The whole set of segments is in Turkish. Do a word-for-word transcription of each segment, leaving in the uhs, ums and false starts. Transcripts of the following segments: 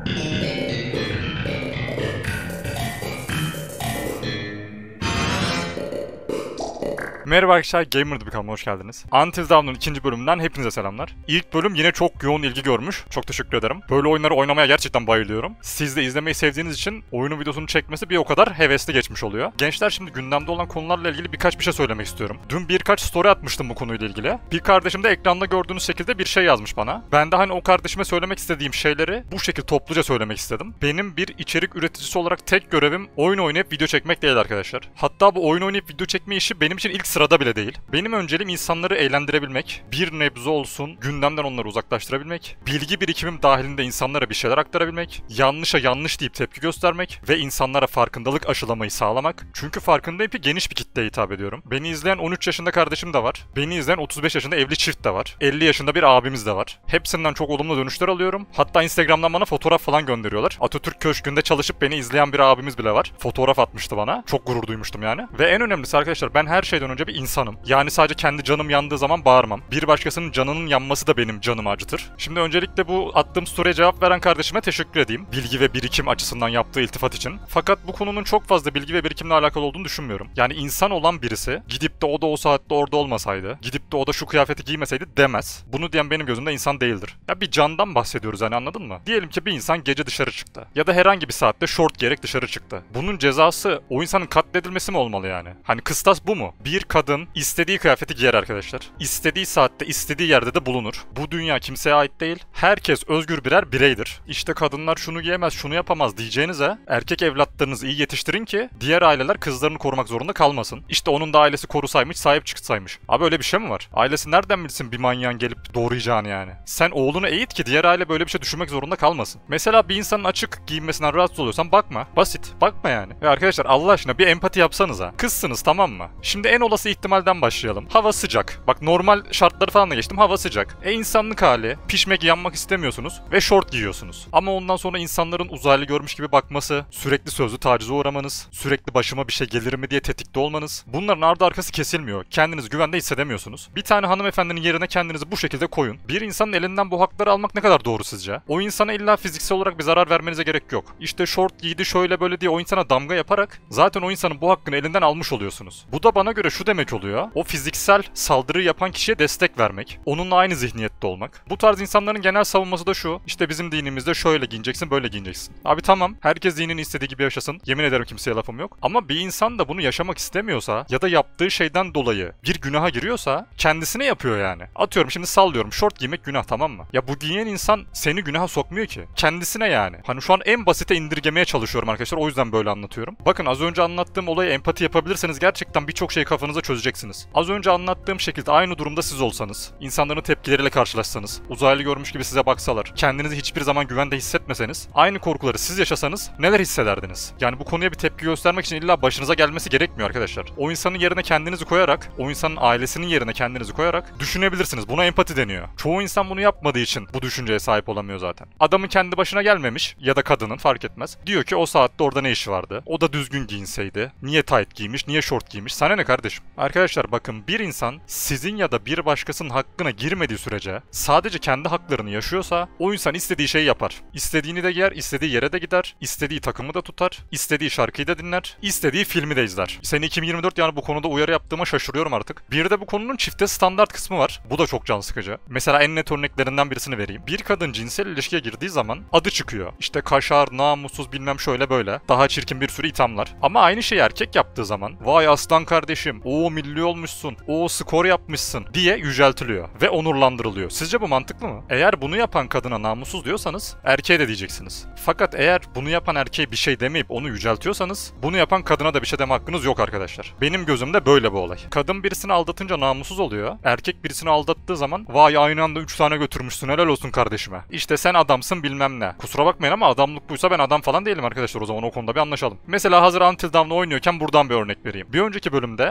Merhaba arkadaşlar, Gamer'da bir kanalıma hoş geldiniz. Until Dawn'un ikinci bölümünden hepinize selamlar. İlk bölüm yine çok yoğun ilgi görmüş. Çok teşekkür ederim. Böyle oyunları oynamaya gerçekten bayılıyorum. Siz de izlemeyi sevdiğiniz için oyunun videosunu çekmesi bir o kadar hevesli geçmiş oluyor. Gençler, şimdi gündemde olan konularla ilgili birkaç bir şey söylemek istiyorum. Dün birkaç story atmıştım bu konuyla ilgili. Bir kardeşim de ekranda gördüğünüz şekilde bir şey yazmış bana. Ben de hani o kardeşime söylemek istediğim şeyleri bu şekilde topluca söylemek istedim. Benim bir içerik üreticisi olarak tek görevim oyun oynayıp video çekmek değil arkadaşlar. Hatta bu oyun oynayıp video çekme işi benim için ilk sırada bile değil. Benim önceliğim insanları eğlendirebilmek, bir nebze olsun gündemden onları uzaklaştırabilmek, bilgi birikimim dahilinde insanlara bir şeyler aktarabilmek, yanlışa yanlış deyip tepki göstermek ve insanlara farkındalık aşılamayı sağlamak. Çünkü farkındayım ki geniş bir kitleye hitap ediyorum. Beni izleyen on üç yaşında kardeşim de var. Beni izleyen otuz beş yaşında evli çift de var. elli yaşında bir abimiz de var. Hepsinden çok olumlu dönüşler alıyorum. Hatta Instagram'dan bana fotoğraf falan gönderiyorlar. Atatürk Köşkü'nde çalışıp beni izleyen bir abimiz bile var. Fotoğraf atmıştı bana. Çok gurur duymuştum yani. Ve en önemlisi arkadaşlar, ben her şeyden önce bir insanım. Yani sadece kendi canım yandığı zaman bağırmam. Bir başkasının canının yanması da benim canımı acıtır. Şimdi öncelikle bu attığım story'e cevap veren kardeşime teşekkür edeyim. Bilgi ve birikim açısından yaptığı iltifat için. Fakat bu konunun çok fazla bilgi ve birikimle alakalı olduğunu düşünmüyorum. Yani insan olan birisi gidip de o da o saatte orada olmasaydı, gidip de o da şu kıyafeti giymeseydi demez. Bunu diyen benim gözümde insan değildir. Ya bir candan bahsediyoruz yani, anladın mı? Diyelim ki bir insan gece dışarı çıktı. Ya da herhangi bir saatte şort giyerek dışarı çıktı. Bunun cezası o insanın katledilmesi mi olmalı yani? Hani kıstas bu mu? Bir kadın istediği kıyafeti giyer arkadaşlar. İstediği saatte, istediği yerde de bulunur. Bu dünya kimseye ait değil. Herkes özgür birer bireydir. İşte kadınlar şunu giyemez, şunu yapamaz diyeceğinize erkek evlatlarınızı iyi yetiştirin ki diğer aileler kızlarını korumak zorunda kalmasın. İşte onun da ailesi korusaymış, sahip çıksaymış. Abi öyle bir şey mi var? Ailesi nereden bilsin bir manyağın gelip doğrayacağını yani? Sen oğlunu eğit ki diğer aile böyle bir şey düşünmek zorunda kalmasın. Mesela bir insanın açık giyinmesinden rahatsız oluyorsan bakma. Basit. Bakma yani. Ve arkadaşlar Allah aşkına bir empati yapsanıza. Kızsınız, tamam mı? Şimdi en olası ihtimalden başlayalım. Hava sıcak. Bak, normal şartları falan da geçtim. Hava sıcak. E insanlık hali. Pişmek, yanmak istemiyorsunuz ve şort giyiyorsunuz. Ama ondan sonra insanların uzaylı görmüş gibi bakması, sürekli sözlü tacize uğramanız, sürekli başıma bir şey gelir mi diye tetikte olmanız. Bunların ardı arkası kesilmiyor. Kendinizi güvende hissedemiyorsunuz. Bir tane hanımefendinin yerine kendinizi bu şekilde koyun. Bir insanın elinden bu hakları almak ne kadar doğru sizce? O insana illa fiziksel olarak bir zarar vermenize gerek yok. İşte şort giydi şöyle böyle diye o insana damga yaparak zaten o insanın bu hakkını elinden almış oluyorsunuz. Bu da bana göre şu demek oluyor. O fiziksel saldırı yapan kişiye destek vermek. Onunla aynı zihniyette olmak. Bu tarz insanların genel savunması da şu. İşte bizim dinimizde şöyle giyineceksin, böyle giyineceksin. Abi tamam. Herkes dinini istediği gibi yaşasın. Yemin ederim kimseye lafım yok. Ama bir insan da bunu yaşamak istemiyorsa ya da yaptığı şeyden dolayı bir günaha giriyorsa kendisine yapıyor yani. Atıyorum, şimdi sallıyorum. Şort giymek günah, tamam mı? Ya bu giyen insan seni günaha sokmuyor ki. Kendisine yani. Hani şu an en basite indirgemeye çalışıyorum arkadaşlar. O yüzden böyle anlatıyorum. Bakın, az önce anlattığım olayı empati yapabilirseniz gerçekten birçok şeyi kafanıza çözeceksiniz. Az önce anlattığım şekilde aynı durumda siz olsanız, insanların tepkileriyle karşılaşsanız, uzaylı görmüş gibi size baksalar, kendinizi hiçbir zaman güvende hissetmeseniz, aynı korkuları siz yaşasanız neler hissederdiniz? Yani bu konuya bir tepki göstermek için illa başınıza gelmesi gerekmiyor arkadaşlar. O insanın yerine kendinizi koyarak, o insanın ailesinin yerine kendinizi koyarak düşünebilirsiniz. Buna empati deniyor. Çoğu insan bunu yapmadığı için bu düşünceye sahip olamıyor zaten. Adamın kendi başına gelmemiş ya da kadının, fark etmez. Diyor ki o saatte orada ne işi vardı? O da düzgün giyinseydi. Niye tight giymiş, niye short giymiş? Sana ne kardeşim? Arkadaşlar bakın, bir insan sizin ya da bir başkasının hakkına girmediği sürece, sadece kendi haklarını yaşıyorsa o insan istediği şeyi yapar. İstediğini de yer, istediği yere de gider, istediği takımı da tutar, istediği şarkıyı da dinler, istediği filmi de izler. Sene iki bin yirmi dört, yani bu konuda uyarı yaptığıma şaşırıyorum artık. Bir de bu konunun çifte standart kısmı var. Bu da çok can sıkıcı. Mesela en net örneklerinden birisini vereyim. Bir kadın cinsel ilişkiye girdiği zaman adı çıkıyor. İşte kaşar, namussuz, bilmem şöyle böyle. Daha çirkin bir sürü ithamlar. Ama aynı şeyi erkek yaptığı zaman vay aslan kardeşim, o milli olmuşsun, o skor yapmışsın diye yüceltiliyor ve onurlandırılıyor. Sizce bu mantıklı mı? Eğer bunu yapan kadına namussuz diyorsanız erkeğe de diyeceksiniz. Fakat eğer bunu yapan erkeğe bir şey demeyip onu yüceltiyorsanız bunu yapan kadına da bir şey deme hakkınız yok arkadaşlar. Benim gözümde böyle bu olay. Kadın birisini aldatınca namussuz oluyor. Erkek birisini aldattığı zaman vay aynı anda üç tane götürmüşsün, helal olsun kardeşime. İşte sen adamsın bilmem ne. Kusura bakmayın ama adamlık buysa ben adam falan değilim arkadaşlar, o zaman o konuda bir anlaşalım. Mesela hazır Until Dawn'u oynuyorken buradan bir örnek vereyim. Bir önceki bölümde hem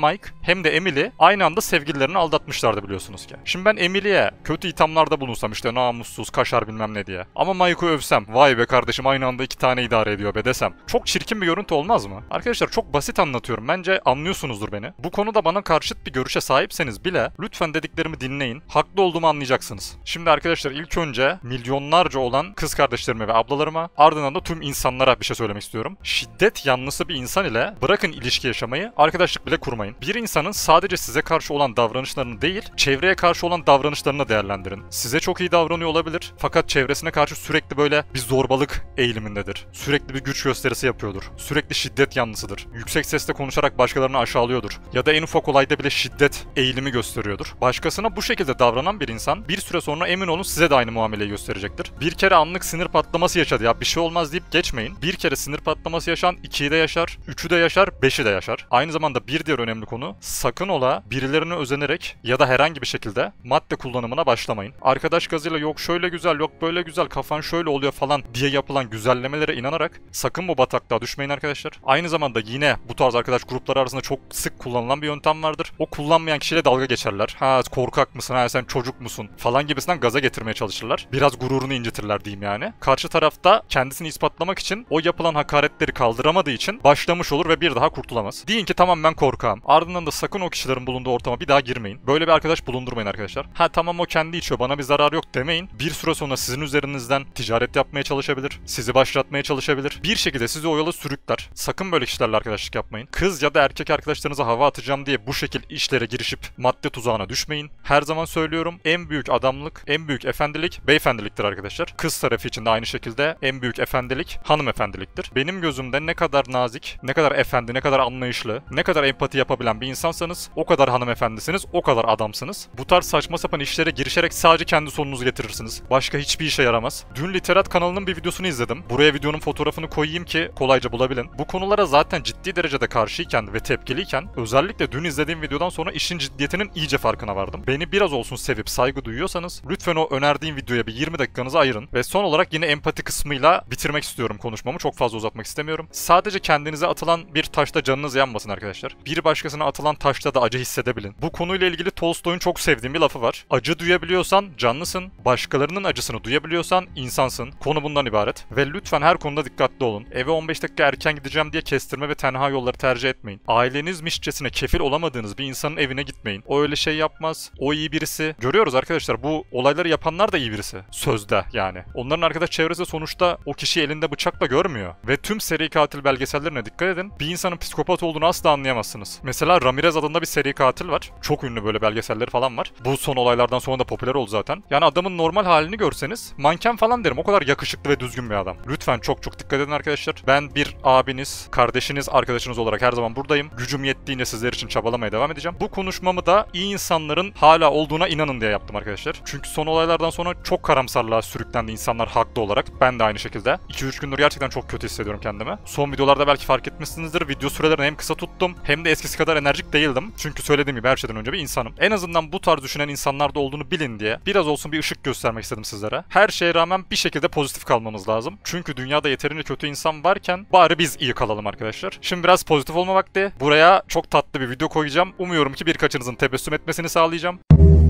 Mike hem de Emily aynı anda sevgililerini aldatmışlardı biliyorsunuz ki. Şimdi ben Emily'ye kötü ithamlarda bulunsam işte namussuz, kaşar bilmem ne diye. Ama Mike'ı övsem, vay be kardeşim aynı anda iki tane idare ediyor be desem. Çok çirkin bir görüntü olmaz mı? Arkadaşlar çok basit anlatıyorum. Bence anlıyorsunuzdur beni. Bu konuda bana karşıt bir görüşe sahipseniz bile lütfen dediklerimi dinleyin. Haklı olduğumu anlayacaksınız. Şimdi arkadaşlar ilk önce milyonlarca olan kız kardeşlerime ve ablalarıma, ardından da tüm insanlara bir şey söylemek istiyorum. Şiddet yanlısı bir insan ile bırakın ilişki yaşamayı, arkadaşlık bile kurmayın. Bir insanın sadece size karşı olan davranışlarını değil, çevreye karşı olan davranışlarını değerlendirin. Size çok iyi davranıyor olabilir fakat çevresine karşı sürekli böyle bir zorbalık eğilimindedir. Sürekli bir güç gösterisi yapıyordur. Sürekli şiddet yanlısıdır. Yüksek sesle konuşarak başkalarını aşağılıyordur. Ya da en ufak olayda bile şiddet eğilimi gösteriyordur. Başkasına bu şekilde davranan bir insan bir süre sonra emin olun size de aynı muameleyi gösterecektir. Bir kere anlık sinir patlaması yaşadı ya bir şey olmaz deyip geçmeyin. Bir kere sinir patlaması yaşayan ikiyi de yaşar, üçü de yaşar, beşi de yaşar. Aynı zamanda bir diğer önemli konu sakın ola birilerine özenerek ya da herhangi bir şekilde madde kullanımına başlamayın. Arkadaş gazıyla yok şöyle güzel yok böyle güzel kafan şöyle oluyor falan diye yapılan güzellemelere inanarak sakın bu bataklığa düşmeyin arkadaşlar. Aynı zamanda yine bu tarz arkadaş grupları arasında çok sık kullanılan bir yöntem vardır. O kullanmayan kişiyle dalga geçerler. Ha korkak mısın, ha sen çocuk musun falan gibisinden gaza getirmeye çalışırlar. Biraz gururunu incitirler diyeyim yani. Karşı tarafta kendisini ispatlamak için o yapılan hakaretleri kaldıramadığı için başlamış olur ve bir daha kurtulamaz. Deyin ki tamam ben korkağım. Ardından da sakın o kişilerin bulunduğu ortama bir daha girmeyin. Böyle bir arkadaş bulundurmayın arkadaşlar. Ha tamam o kendi içiyor bana bir zarar yok demeyin. Bir süre sonra sizin üzerinizden ticaret yapmaya çalışabilir. Sizi başlatmaya çalışabilir. Bir şekilde sizi o yola sürükler. Sakın böyle kişilerle arkadaşlık yapmayın. Kız ya da erkek arkadaşlarınıza hava atacağım diye bu şekil işlere girişip madde tuzağına düşmeyin. Her zaman söylüyorum en büyük adamlık, en büyük efendilik beyefendiliktir arkadaşlar. Kız tarafı için de aynı şekilde en büyük efendilik hanımefendiliktir. Benim gözümde ne kadar nazik, ne kadar efendi, ne kadar anlayışlı, ne kadar empati yapabilen bir insansanız o kadar hanımefendisiniz, o kadar adamsınız. Bu tarz saçma sapan işlere girişerek sadece kendi sonunuzu getirirsiniz. Başka hiçbir işe yaramaz. Dün Literat kanalının bir videosunu izledim. Buraya videonun fotoğrafını koyayım ki kolayca bulabilin. Bu konulara zaten ciddi derecede karşıyken ve tepkiliyken özellikle dün izlediğim videodan sonra işin ciddiyetinin iyice farkına vardım. Beni biraz olsun sevip saygı duyuyorsanız lütfen o önerdiğim videoya bir yirmi dakikanızı ayırın. Ve son olarak yine empati kısmıyla bitirmek istiyorum konuşmamı. Çok fazla uzatmak istemiyorum. Sadece kendinize atılan bir taşta canınız yanmasın arkadaşlar. Bir başkasına atılan taşta da acı hissedebilin. Bu konuyla ilgili Tolstoy'un çok sevdiğim bir lafı var. Acı duyabiliyorsan canlısın. Başkalarının acısını duyabiliyorsan insansın. Konu bundan ibaret. Ve lütfen her konuda dikkatli olun. Eve on beş dakika erken gideceğim diye kestirme ve tenha yolları tercih etmeyin. Ailenizmişçesine kefil olamadığınız bir insanın evine gitmeyin. O öyle şey yapmaz. O iyi birisi. Görüyoruz arkadaşlar bu olayları yapanlar da iyi birisi. Sözde yani. Onların arkadaş çevresi sonuçta o kişiyi elinde bıçakla görmüyor. Ve tüm seri katil belgesellerine dikkat edin. Bir insanın psikopat olduğunu asla anlayamazsınız. Mesela Ramirez adında bir seri katil var. Çok ünlü böyle belgeselleri falan var. Bu son olaylardan sonra da popüler oldu zaten. Yani adamın normal halini görseniz manken falan derim. O kadar yakışıklı ve düzgün bir adam. Lütfen çok çok dikkat edin arkadaşlar. Ben bir abiniz, kardeşiniz, arkadaşınız olarak her zaman buradayım. Gücüm yettiğince sizler için çabalamaya devam edeceğim. Bu konuşmamı da iyi insanların hala olduğuna inanın diye yaptım arkadaşlar. Çünkü son olaylardan sonra çok karamsarlığa sürüklendi insanlar haklı olarak. Ben de aynı şekilde. iki üç gündür gerçekten çok kötü hissediyorum kendimi. Son videolarda belki fark etmişsinizdir. Video sürelerini hem kısa tuttum hem de eskisi kadar enerjik değildim. Çünkü söylediğim gibi her şeyden önce bir insanım. En azından bu tarz düşünen insanlarda olduğunu bilin diye biraz olsun bir ışık göstermek istedim sizlere. Her şeye rağmen bir şekilde pozitif kalmamız lazım. Çünkü dünyada yeterince kötü insan varken bari biz iyi kalalım arkadaşlar. Şimdi biraz pozitif olma vakti. Buraya çok tatlı bir video koyacağım. Umuyorum ki birkaçınızın tebessüm etmesini sağlayacağım.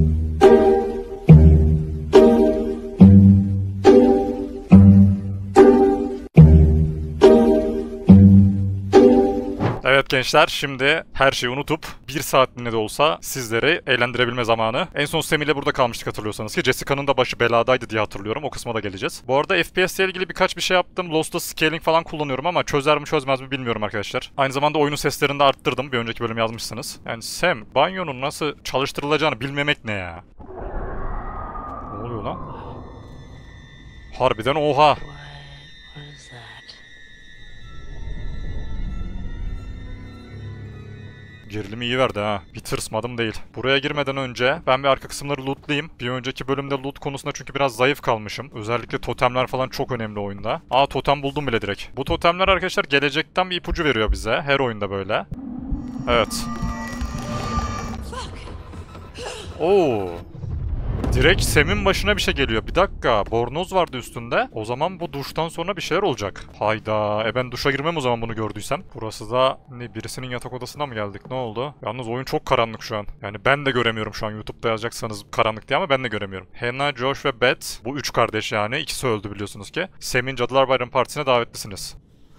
Evet gençler şimdi her şeyi unutup bir saatliğine de olsa sizleri eğlendirebilme zamanı. En son Semih ile burada kalmıştık hatırlıyorsanız ki Jessica'nın da başı beladaydı diye hatırlıyorum. O kısma da geleceğiz. Bu arada F P S ile ilgili birkaç bir şey yaptım. Lost'ta scaling falan kullanıyorum ama çözer mi çözmez mi bilmiyorum arkadaşlar. Aynı zamanda oyunun seslerini de arttırdım. Bir önceki bölüm yazmışsınız. Yani Sam banyonun nasıl çalıştırılacağını bilmemek ne ya? Ne oluyor lan? Harbiden oha. Gerilimi iyi verdi ha. Bir tırsmadım değil. Buraya girmeden önce ben bir arka kısımları lootlayayım. Bir önceki bölümde loot konusunda çünkü biraz zayıf kalmışım. Özellikle totemler falan çok önemli oyunda. Aa totem buldum bile direkt. Bu totemler arkadaşlar gelecekten bir ipucu veriyor bize. Her oyunda böyle. Evet. Oo. Direkt Sam'in başına bir şey geliyor. Bir dakika. Bornoz vardı üstünde. O zaman bu duştan sonra bir şeyler olacak. Hayda. E ben duşa girmem o zaman bunu gördüysem. Burası da ne, birisinin yatak odasına mı geldik? Ne oldu? Yalnız oyun çok karanlık şu an. Yani ben de göremiyorum şu an YouTube'da yazacaksanız karanlık diye ama ben de göremiyorum. Hannah, Josh ve Beth. Bu üç kardeş yani. İkisi öldü biliyorsunuz ki. Sam'in Cadılar Bayramı Partisi'ne davetlisiniz.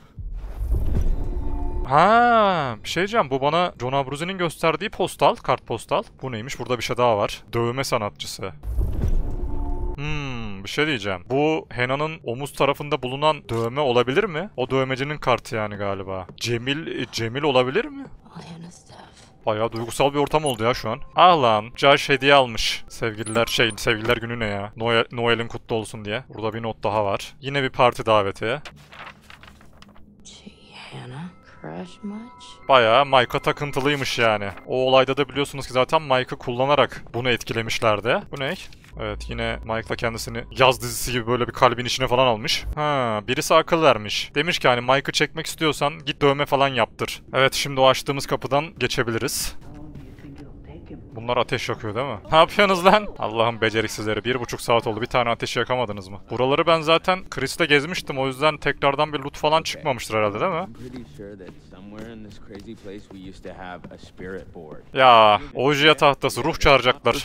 Ha, bir şey diyeceğim. Bu bana John Abruzzi'nin gösterdiği postal, kart postal. Bu neymiş? Burada bir şey daha var. Dövme sanatçısı. Hmm, bir şey diyeceğim. Bu Hannah'nın omuz tarafında bulunan dövme olabilir mi? O dövmecinin kartı yani galiba. Cemil, Cemil olabilir mi? Bayağı duygusal bir ortam oldu ya şu an. Ah lan, Josh hediye almış. Sevgililer şey, sevgililer günü ne ya? Noel, Noel'in kutlu olsun diye. Burada bir not daha var. Yine bir parti daveti. Bayağı Mike'a takıntılıymış yani. O olayda da biliyorsunuz ki zaten Mike'ı kullanarak bunu etkilemişlerdi. Bu ne? Evet, yine Mike'la kendisini yaz dizisi gibi böyle bir kalbin içine falan almış. Ha, birisi akıl vermiş. Demiş ki hani Mike'ı çekmek istiyorsan git dövme falan yaptır. Evet, şimdi o açtığımız kapıdan geçebiliriz. Bunlar ateş yakıyor değil mi? Ne yapıyorsunuz lan? Allah'ım beceriksizleri. Bir buçuk saat oldu. Bir tane ateş yakamadınız mı? Buraları ben zaten Chris'le gezmiştim. O yüzden tekrardan bir loot falan çıkmamıştır herhalde değil mi? Ya, Ojiya tahtası. Ruh çağıracaklar.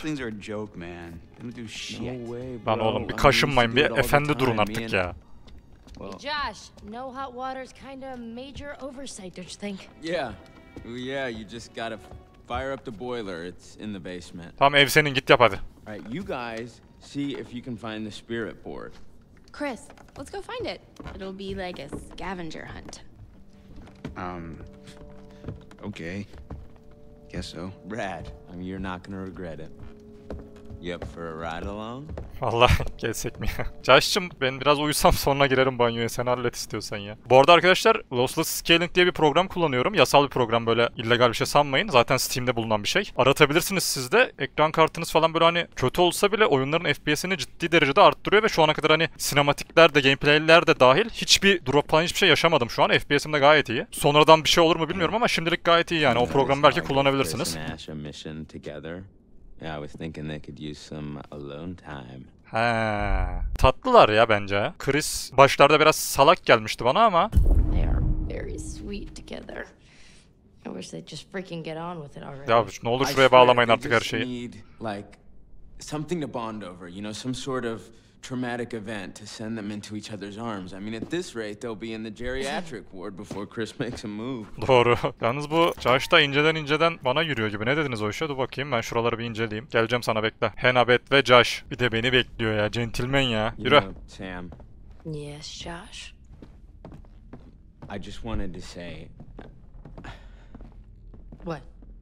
Lan oğlum bir kaşınmayın. Bir efendi durun artık ya. Hey Josh, no hot water's kind of major oversight, don't you think? Yeah. Yeah, you just gotta fire up the boiler. It's in the basement. Tamam, ev senin, git yap hadi. Alright, you guys see if you can find the spirit board. Chris, let's go find it. It'll be like a scavenger hunt. Um, okay. Guess so. Rad. I mean, you're not gonna regret it. You up for a ride along? Vallahi gelsek mi ya? Josh'cım ben biraz uyusam sonra girerim banyoya, sen hallet istiyorsan ya. Bu arada arkadaşlar Lossless Scaling diye bir program kullanıyorum. Yasal bir program, böyle illegal bir şey sanmayın. Zaten Steam'de bulunan bir şey. Aratabilirsiniz siz de. Ekran kartınız falan böyle hani kötü olsa bile oyunların F P S'ini ciddi derecede arttırıyor ve şu ana kadar hani sinematikler de gameplay'ler de dahil hiçbir drop falan hiçbir şey yaşamadım şu an. F P S'im de gayet iyi. Sonradan bir şey olur mu bilmiyorum ama şimdilik gayet iyi yani. O programı belki kullanabilirsiniz. Yeah, I was thinking they could use some alone time. He, tatlılar ya bence. Chris başlarda biraz salak gelmişti bana ama. They are very sweet together. I wish they'd just freaking get on with it already. Ya ne olur şuraya bağlamayın artık her şeyi. Need, like, something to bond over, you know, some sort of traumatic event to send them into each other's arms. I mean, at this rate, they'll be in the geriatric ward before Chris makes a move. Doğru. Yalnız bu Josh da inceden inceden bana yürüyor gibi. Ne dediniz o işe? Dur bakayım, ben şuraları bir inceleyeyim. Geleceğim sana, bekle. Hannah, Beth ve Josh. Bir de beni bekliyor ya. Centilmen ya. Yürü. You know, Sam. Yes, Josh? I just wanted to say... What?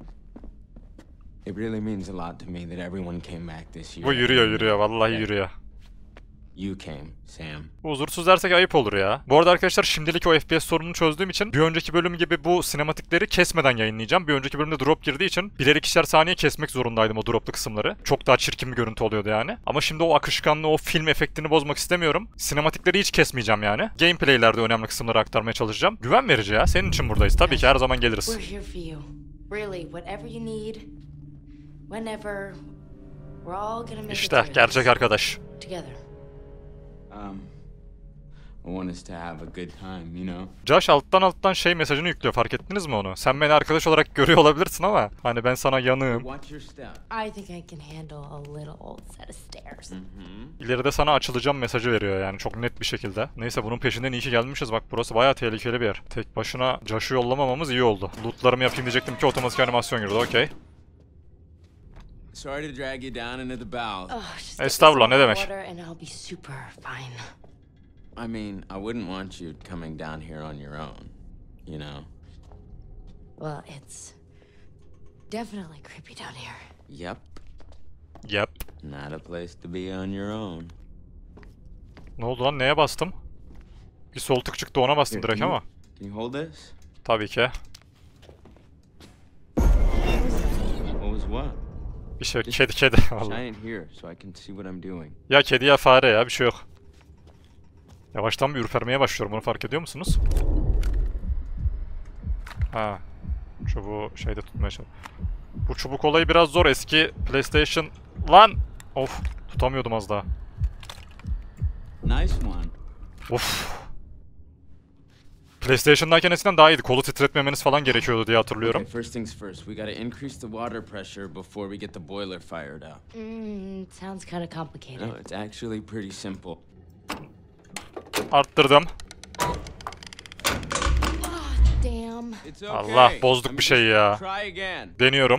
It really means a lot to me that everyone came back this year. Bu yürüyor yürüyor. Vallahi yürüyor. You came, Sam. Bu huzursuz dersek ayıp olur ya. Bu arada arkadaşlar şimdilik o F P S sorununu çözdüğüm için bir önceki bölüm gibi bu sinematikleri kesmeden yayınlayacağım. Bir önceki bölümde drop girdiği için birer ikişer saniye kesmek zorundaydım o droplu kısımları. Çok daha çirkin bir görüntü oluyordu yani. Ama şimdi o akışkanlığı, o film efektini bozmak istemiyorum. Sinematikleri hiç kesmeyeceğim yani. Gameplaylerde önemli kısımları aktarmaya çalışacağım. Güven verici ya. Senin için buradayız. Tabii ki her zaman geliriz. We're here for you. Really, whatever you need, whenever, we're all gonna make it İşte through gerçek this arkadaş. together. Um, I want us to have a good time, you know? Josh alttan alttan şey mesajını yüklüyor, fark ettiniz mi onu? Sen beni arkadaş olarak görüyor olabilirsin ama hani ben sana yanığım. Watch your step. I think I can handle a little old set of stairs. İleride sana açılacağım mesajı veriyor yani çok net bir şekilde. Neyse, bunun peşinden iyi ki gelmişiz, bak burası bayağı tehlikeli bir yer. Tek başına Josh'u yollamamamız iyi oldu. Lootlarımı yapayım diyecektim ki otomatik animasyon girdi, okey. Sorry to drag you down into the bowels. Oh, just get Estağfurullah, some ne hot demek? water and I'll be super fine. I mean, I wouldn't want you coming down here on your own, you know? Well, it's definitely creepy down here. Yep. Yep. Not a place to be on your own. Ne oldu lan, neye bastım? Bir sol tık çıktı, ona bastım Here, direkt can you- ama. Can you hold this? Tabii ki. What was what? Bir şey, kedi kedi. Vallahi. Shine it here so I can see what I'm doing. Ya kedi ya fare ya, bir şey yok. Yavaştan bir ürpermeye başlıyorum, bunu fark ediyor musunuz? Ha. Çubuğu şeyde tutmaya çalış. Bu çubuk olayı biraz zor, eski PlayStation... Lan! Of. Tutamıyordum az daha. Nice one. Of. PlayStation'dayken eskiden daha iyiydi. Kolu titretmemeniz falan gerekiyordu diye hatırlıyorum. Okay, first things first. We gotta increase the water pressure before we get the boiler fired up. Mm, sounds kind of complicated. No, it's actually pretty simple. Arttırdım. Damn. It's okay. Allah, bozduk I'm bir şey just- ya. Try again. Deniyorum.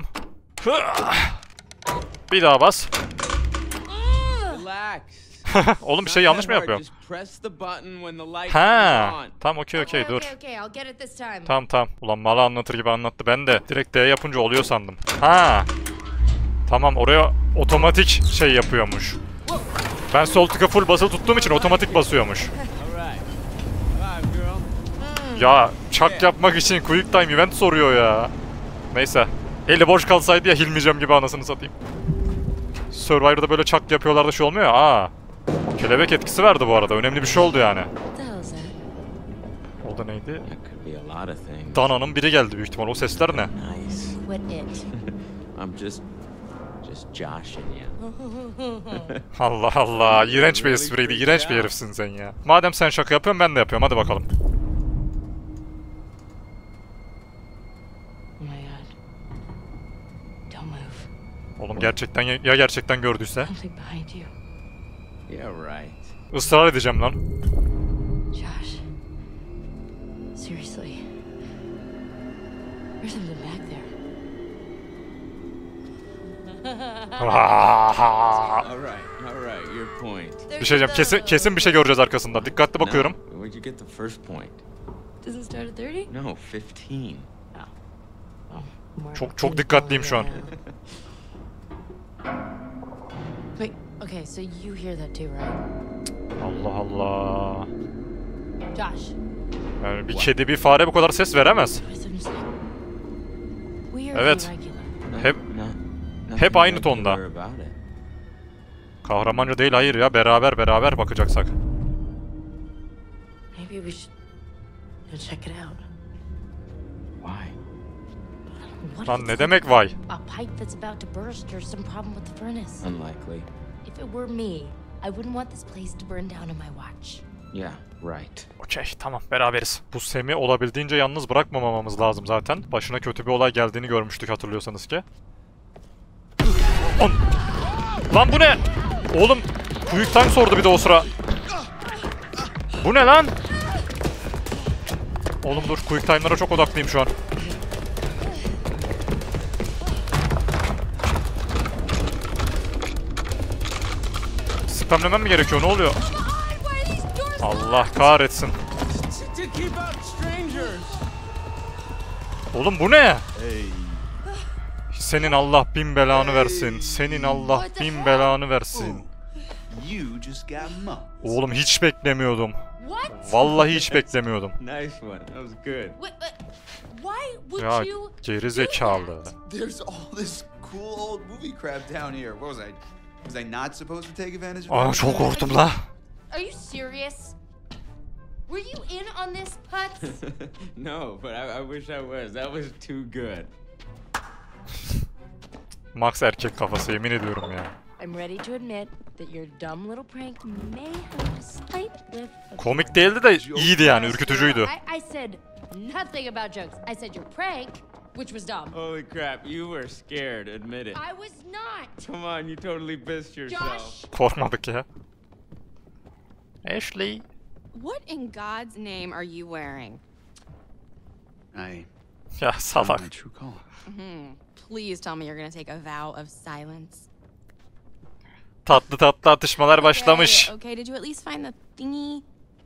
Bir daha bas. Relax. Oğlum bir şey yanlış mı yapıyorum? Just press the button when the light Ha, comes on. tamam okey okey dur. Okay, okay, I'll get it this time. Tamam tamam. Ulan malı anlatır gibi anlattı. Ben de direkt D yapınca oluyor sandım. Ha. Tamam, oraya otomatik şey yapıyormuş. Ben sol tıka full basılı tuttuğum için otomatik basıyormuş. Alright. Come on, girl. Ya çak yapmak için quick time event soruyor ya. Neyse. Eli boş kalsaydı ya Hilmicem gibi anasını satayım. Survivor'da böyle çak yapıyorlar da şey olmuyor ya. Aa. Kelebek etkisi verdi bu arada. Önemli bir şey oldu yani. What the hell is that? O da neydi? That could be a lot of things. Dana'nın biri geldi büyük ihtimal. O sesler ne? Nice. Quit it. I'm just, just joshing you. Allah Allah. İğrenç bir espriydi. İğrenç bir herifsin sen ya. Madem sen şaka yapıyorsun ben de yapıyorum. Hadi bakalım. Oh my god. Don't move. Oğlum gerçekten ya ya gerçekten gördüyse? Something behind you. Yeah, right. Israr edeceğim lan. Josh. Seriously. There's something back there. All right, all right. Your point. Bir şey diyeceğim. Kesin, kesin bir şey göreceğiz arkasında. Dikkatli bakıyorum. No, where'd you get the first point? Doesn't start at thirty? No, fifteen. Oh, more Çok of a çok pinball dikkatliyim şu an. now. Wait, okay, so you hear that too, right? Allah Allah. Josh. Yani bir kedi bir fare bu kadar ses veremez. What is it? Weirdly Evet. regular. Hep No, hep aynı tonda. regular about it. Kahramanca değil hayır ya. Beraber beraber bakacaksak. Maybe we should go check it out. Why? What if Lan it's ne like demek vay? a pipe that's about to burst or some problem with the furnace? Unlikely. If it were me, I wouldn't want this place to burn down on my watch. Yeah, right. Okey tamam beraberiz. Bu Sam'i olabildiğince yalnız bırakmamamamız lazım zaten. Başına kötü bir olay geldiğini görmüştük hatırlıyorsanız ki. On. Lan bu ne? Oğlum Quick Time sordu bir de o sıra. Bu ne lan? Oğlum dur Quick Time'lara çok odaklıyım şu an. Spamlemem mi gerekiyor? Ne oluyor? Allah kahretsin. To keep out strangers. Oğlum bu ne? Senin Allah bin belanı versin. Senin Allah bin belanı versin. You just got mugged. Oğlum hiç beklemiyordum. What? Vallahi hiç beklemiyordum. Nice one. That was good. What, what, why would Ya you geri do zekalı. that? There's all this cool old movie crap down here. What was I? Was I not supposed to take advantage of Aa that? çok korktum la. Are you serious? Were you in on this, Putz? No, but I, I wish I was. That was too good. Max erkek kafası yemin ediyorum ya. I'm ready to admit that your dumb little prank may have a slight whiff of Komik değildi de iyiydi yani ürkütücüydü. I, I said nothing about jokes. I said your prank, which was dumb. Holy crap, you were scared. Admit it. I was not. Come on, you totally pissed yourself. Josh. Korkmadık ya. Ashley. What in God's name are you wearing? I Ya found salak. my true color. Hmm. Please tell me you're gonna take a vow of silence. Tatlı tatlı atışmalar başlamış. Okay, okay, did you at least find the thingy?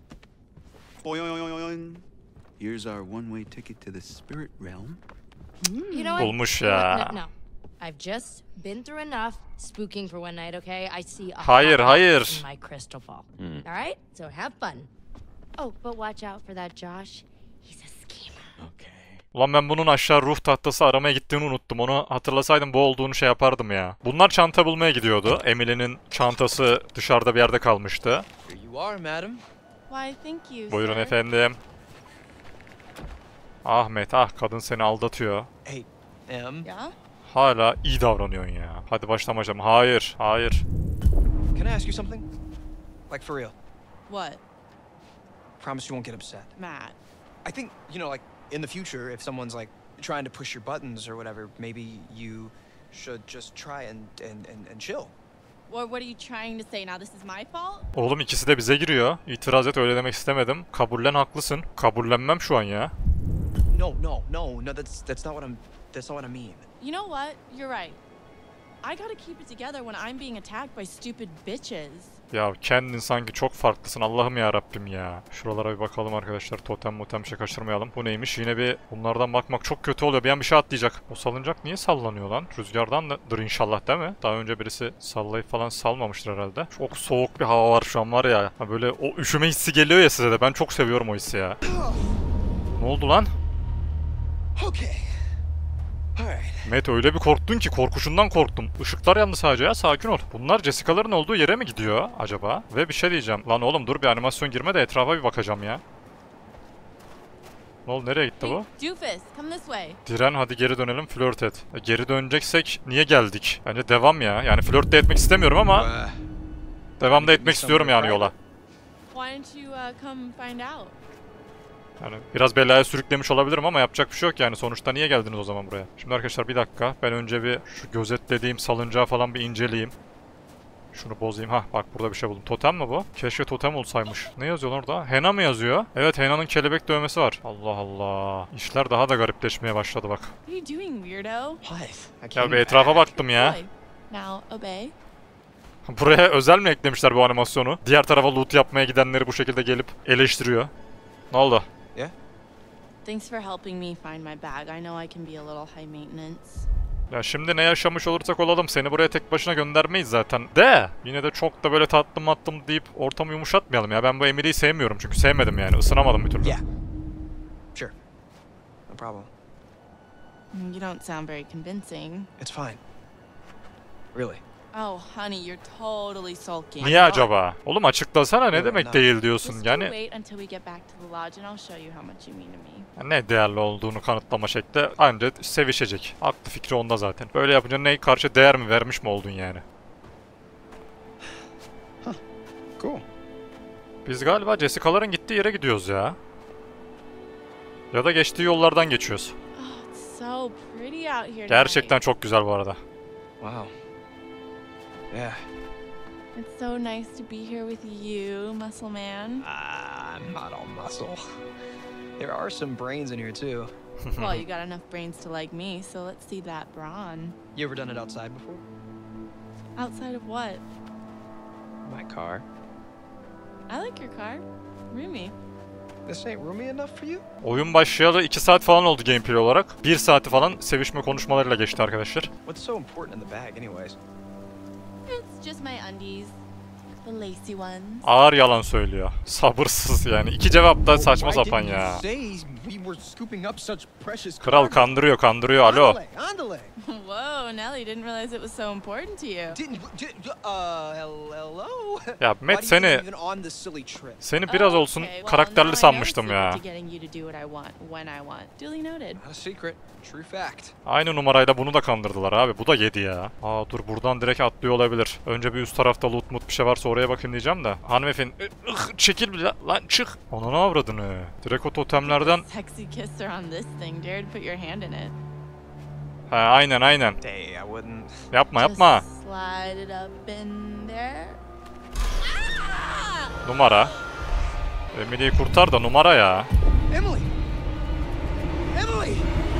Boing. Here's our one-way ticket to the spirit realm. You know what? Bulmuş You know ya. what? No, no. I've just been through enough spooking for one night, okay? I see a Hayır, lot hayır. in my crystal ball. All right? So have fun. Oh, but watch out for that Josh. He's a schemer. Okay. Ulan ben bunun aşağı ruh tahtası aramaya gittiğini unuttum. Onu hatırlasaydım bu olduğunu şey yapardım ya. Bunlar çanta bulmaya gidiyordu. Emily'nin çantası dışarıda bir yerde kalmıştı. Here you are, madam. Why, thank you. Buyurun sir. efendim. Ahmet ah kadın seni aldatıyor. Hey, Em. Yeah? Hala iyi davranıyorsun ya. Hadi başlamacam. Hayır, hayır. Can I ask you something? Like, for real. What? Promise you won't get upset. Matt. I think, you know, like, in the future, if someone's, like, trying to push your buttons or whatever, maybe you should just try and, and, and, and chill. Or what are you trying to say now? This is my fault? Oğlum ikisi de bize giriyor. İtiraz et, öyle demek istemedim. Kabullen, haklısın. Kabullenmem şu an ya. No, no, no, no, that's, that's not what I'm, that's not what I mean. You know what? You're right. I gotta keep it together when I'm being attacked by stupid bitches. Ya kendin sanki çok farklısın, Allah'ım ya Rabbim ya. Şuralara bir bakalım arkadaşlar. Totem motem bir şey kaçırmayalım. Bu neymiş? Yine bir bunlardan bakmak çok kötü oluyor. Bir an bir şey atlayacak. O salıncak niye sallanıyor lan? Rüzgardandır inşallah, değil mi? Daha önce birisi sallayıp falan salmamıştır herhalde. Çok soğuk bir hava var şu an var ya. Ha böyle o üşüme hissi geliyor ya size de. Ben çok seviyorum o hissi ya. Ne oldu lan? Okay. Matt öyle bir korktun ki korkuşundan korktum. Işıklar yandı sadece ya, sakin ol. Bunlar Jessica'ların olduğu yere mi gidiyor acaba? Ve bir şey diyeceğim. Lan oğlum dur, bir animasyon girme de etrafa bir bakacağım ya. Ne oldu, nereye gitti Hey, bu? doofus, come this way. Diren, hadi geri dönelim, flört et. E, geri döneceksek niye geldik? Bence devam ya. Yani flört de etmek istemiyorum ama devam da etmek istiyorum yani yola. Why don't you uh, come find out? Yani biraz belaya sürüklemiş olabilirim ama yapacak bir şey yok yani. Sonuçta niye geldiniz o zaman buraya? Şimdi arkadaşlar bir dakika. Ben önce bir şu gözetlediğim salıncağı falan bir inceleyeyim. Şunu bozayım. Hah bak, burada bir şey buldum. Totem mi bu? Keşke totem olsaymış. Ne yazıyor orada? Hena mı yazıyor? Evet, Hena'nın kelebek dövmesi var. Allah Allah. İşler daha da garipleşmeye başladı bak. What are you doing, weirdo? What? I Ya came bir etrafa back. baktım ya. Boy, now obey. Buraya özel mi eklemişler bu animasyonu? Diğer tarafa loot yapmaya gidenleri bu şekilde gelip eleştiriyor. Ne oldu? Yeah? Thanks for helping me find my bag. I know I can be a little high maintenance. Ya şimdi ne yaşamış olursak olalım seni buraya tek başına göndermeyiz zaten. De yine de çok da böyle tatlım attım deyip ortamı yumuşatmayalım ya. Ben bu Emily'yi sevmiyorum çünkü sevmedim yani. Isınamadım bir türlü. Yeah. Sure. No problem. You don't sound very convincing. It's fine. Really. Oh, honey, you're totally sulking. Niye acaba? Oğlum açıklasana, ne Evet, demek no. değil diyorsun Just yani. you wait until we get back to the lodge and I'll show you how much you mean to me. Ne değerli olduğunu kanıtlama şekli, ancak sevişecek. Aklı fikri onda zaten. Böyle yapınca ne karşı değer mi vermiş mi oldun yani? Cool. Biz galiba Jessica'ların gittiği yere gidiyoruz ya. Ya da geçtiği yollardan geçiyoruz. Oh, it's so pretty out here Gerçekten tonight. çok güzel bu arada. Wow. Yeah. It's so nice to be here with you, muscle man. Ah, I'm not all muscle. There are some brains in here too. Well, you got enough brains to like me, so let's see that brawn. You ever done it outside before? Outside of what? My car. I like your car. Roomy. This ain't roomy enough for you? Oyun başlayalı iki saat falan oldu gameplay olarak. bir saati falan sevişme konuşmalarıyla geçti arkadaşlar. What's so important in the bag anyways? It's just my undies. The lacy ones. Ağır yalan söylüyor. Sabırsız yani. İki cevap da saçma sapan ya. Kral kandırıyor kandırıyor, alo. Whoa, Nelly, didn't realize it was so important to you. Uh, hello? Ya Matt seni seni biraz olsun Okay, well, karakterli now I know sanmıştım the ya. secret to getting you to do what I want, when I want. Duly noted. Not a secret. True fact. Aynı numarayla bunu da kandırdılar abi. Bu da yedi ya. Aa dur, buradan direkt atlıyor olabilir. Önce bir üst tarafta loot mut bir şey varsa oraya bakayım diyeceğim de. Hanımefendi ıh, çekil bir la- lan çık. Ona ne avradını? Direkt o totemlerden. Sexy kisser on this thing. Dare to put your hand in it. Ha aynen aynen. Hey, I wouldn't. Yapma yapma. Just slide it up in there. Numara. Emily'yi kurtar da numara ya. Emily! Emily!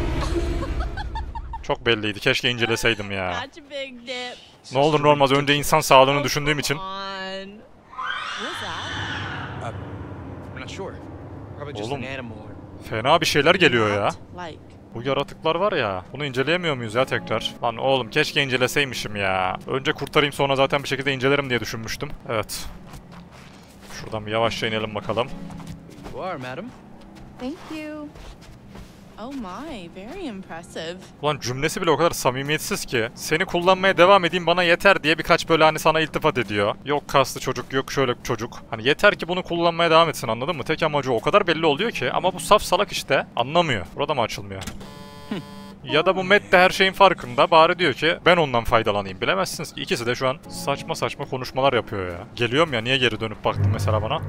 Çok belliydi. Keşke inceleseydim ya. Such a big dip. Ne olur ne olmaz önce insan sağlığını düşündüğüm için. Come on. What was that? I'm not sure. Probably just Oğlum. an animal or... Fena bir şeyler geliyor ya. Like. Bu yaratıklar var ya. Bunu inceleyemiyor muyuz ya tekrar? Lan oğlum keşke inceleseymişim ya. Önce kurtarayım sonra zaten bir şekilde incelerim diye düşünmüştüm. Evet. Şuradan bir yavaşça inelim bakalım. You are, madam. Thank you. Oh my, very impressive. Ulan cümlesi bile o kadar samimiyetsiz ki. Seni kullanmaya devam edeyim bana yeter diye birkaç böyle hani sana iltifat ediyor. Yok kaslı çocuk, yok şöyle çocuk. Hani yeter ki bunu kullanmaya devam etsin, anladın mı? Tek amacı o kadar belli oluyor ki. Ama bu saf salak işte anlamıyor. Burada mı açılmıyor? Ya da bu Matt de her şeyin farkında. Bari diyor ki ben ondan faydalanayım. Bilemezsiniz ki. İkisi de şu an saçma saçma konuşmalar yapıyor ya. Geliyorum ya, niye geri dönüp baktın mesela bana?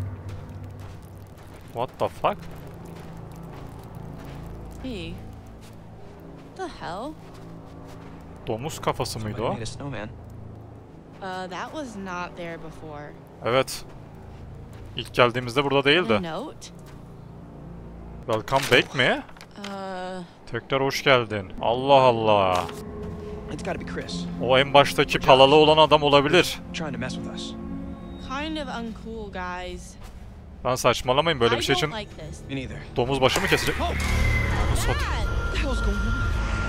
What the fuck? Hey. The hell? Domuz kafası mıydı o? Made a snowman. Uh, that was not there before. Evet. İlk geldiğimizde burada değildi. A note? Welcome back mi? Uh, Tekrar hoş geldin. Allah Allah. It's gotta be Chris. O en baştaki palalı olan adam olabilir. Trying to mess with us. kind of uncool, guys. Lan saçmalamayın, böyle bir şey I için don't like this. Me neither. domuz başı mı kesecek? Dad! What the hell's going on?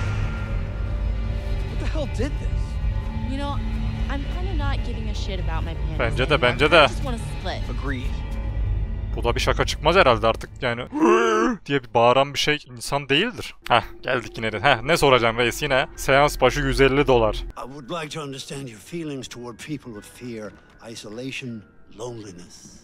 What the hell did this? You know, I'm kind of not giving a shit about my panties Bence de, anymore. bence I de. just want to split. Agreed. Bu da bir şaka çıkmaz herhalde artık yani. diye bir bağıran bir şey insan değildir. Heh, geldik yine de. Heh, ne soracağım reis yine? Seans başı yüz elli dolar. I would like to understand your feelings toward people with fear, isolation, loneliness.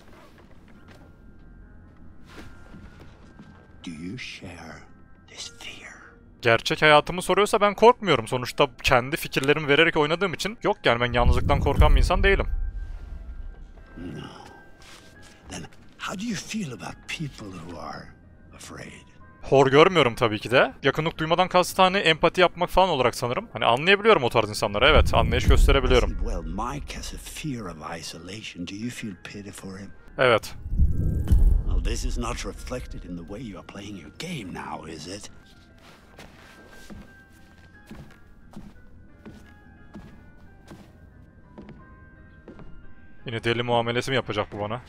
Do you share this fear? Gerçek hayatımı soruyorsa ben korkmuyorum. Sonuçta kendi fikirlerimi vererek oynadığım için yok yani, ben yalnızlıktan korkan bir insan değilim. No. Then how do you feel about people who are afraid? Hor görmüyorum tabii ki de. Yakınlık duymadan kastı hani empati yapmak falan olarak sanırım. Hani anlayabiliyorum o tarz insanları, evet, anlayış gösterebiliyorum. Well, Mike has a fear of isolation. Do you feel pity for him? Evet. Well, this is not reflected in the way you are playing your game now, is it? Yine deli muamelesi mi yapacak bu bana?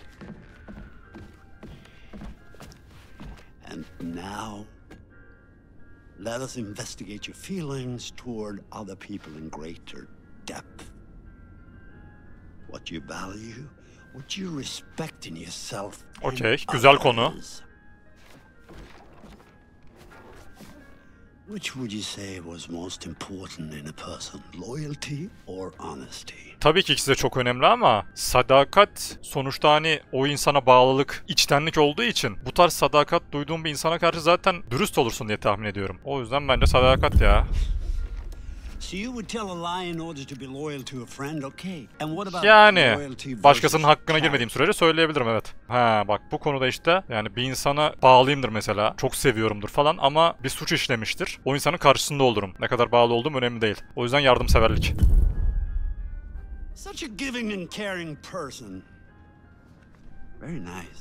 And now, let us investigate your feelings toward other people in greater depth. What you value, what you respect in yourself. and Okey, güzel konu. others. Which would you say was most important in a person, loyalty or honesty? Tabii ki ikisi de çok önemli ama sadakat sonuçta hani o insana bağlılık, içtenlik olduğu için bu tarz sadakat duyduğun bir insana karşı zaten dürüst olursun diye tahmin ediyorum. O yüzden bence sadakat ya. So you would tell a lie in order to be loyal to a friend, okay? And what about Yani loyalty başkasının versus hakkına girmediğim sürece söyleyebilirim, evet. Ha bak, bu konuda işte yani bir insana bağlıyımdır mesela, çok seviyorumdur falan ama bir suç işlemiştir. O insanın karşısında olurum. Ne kadar bağlı olduğum önemli değil. O yüzden yardımseverlik. Such a giving and caring person. Very nice.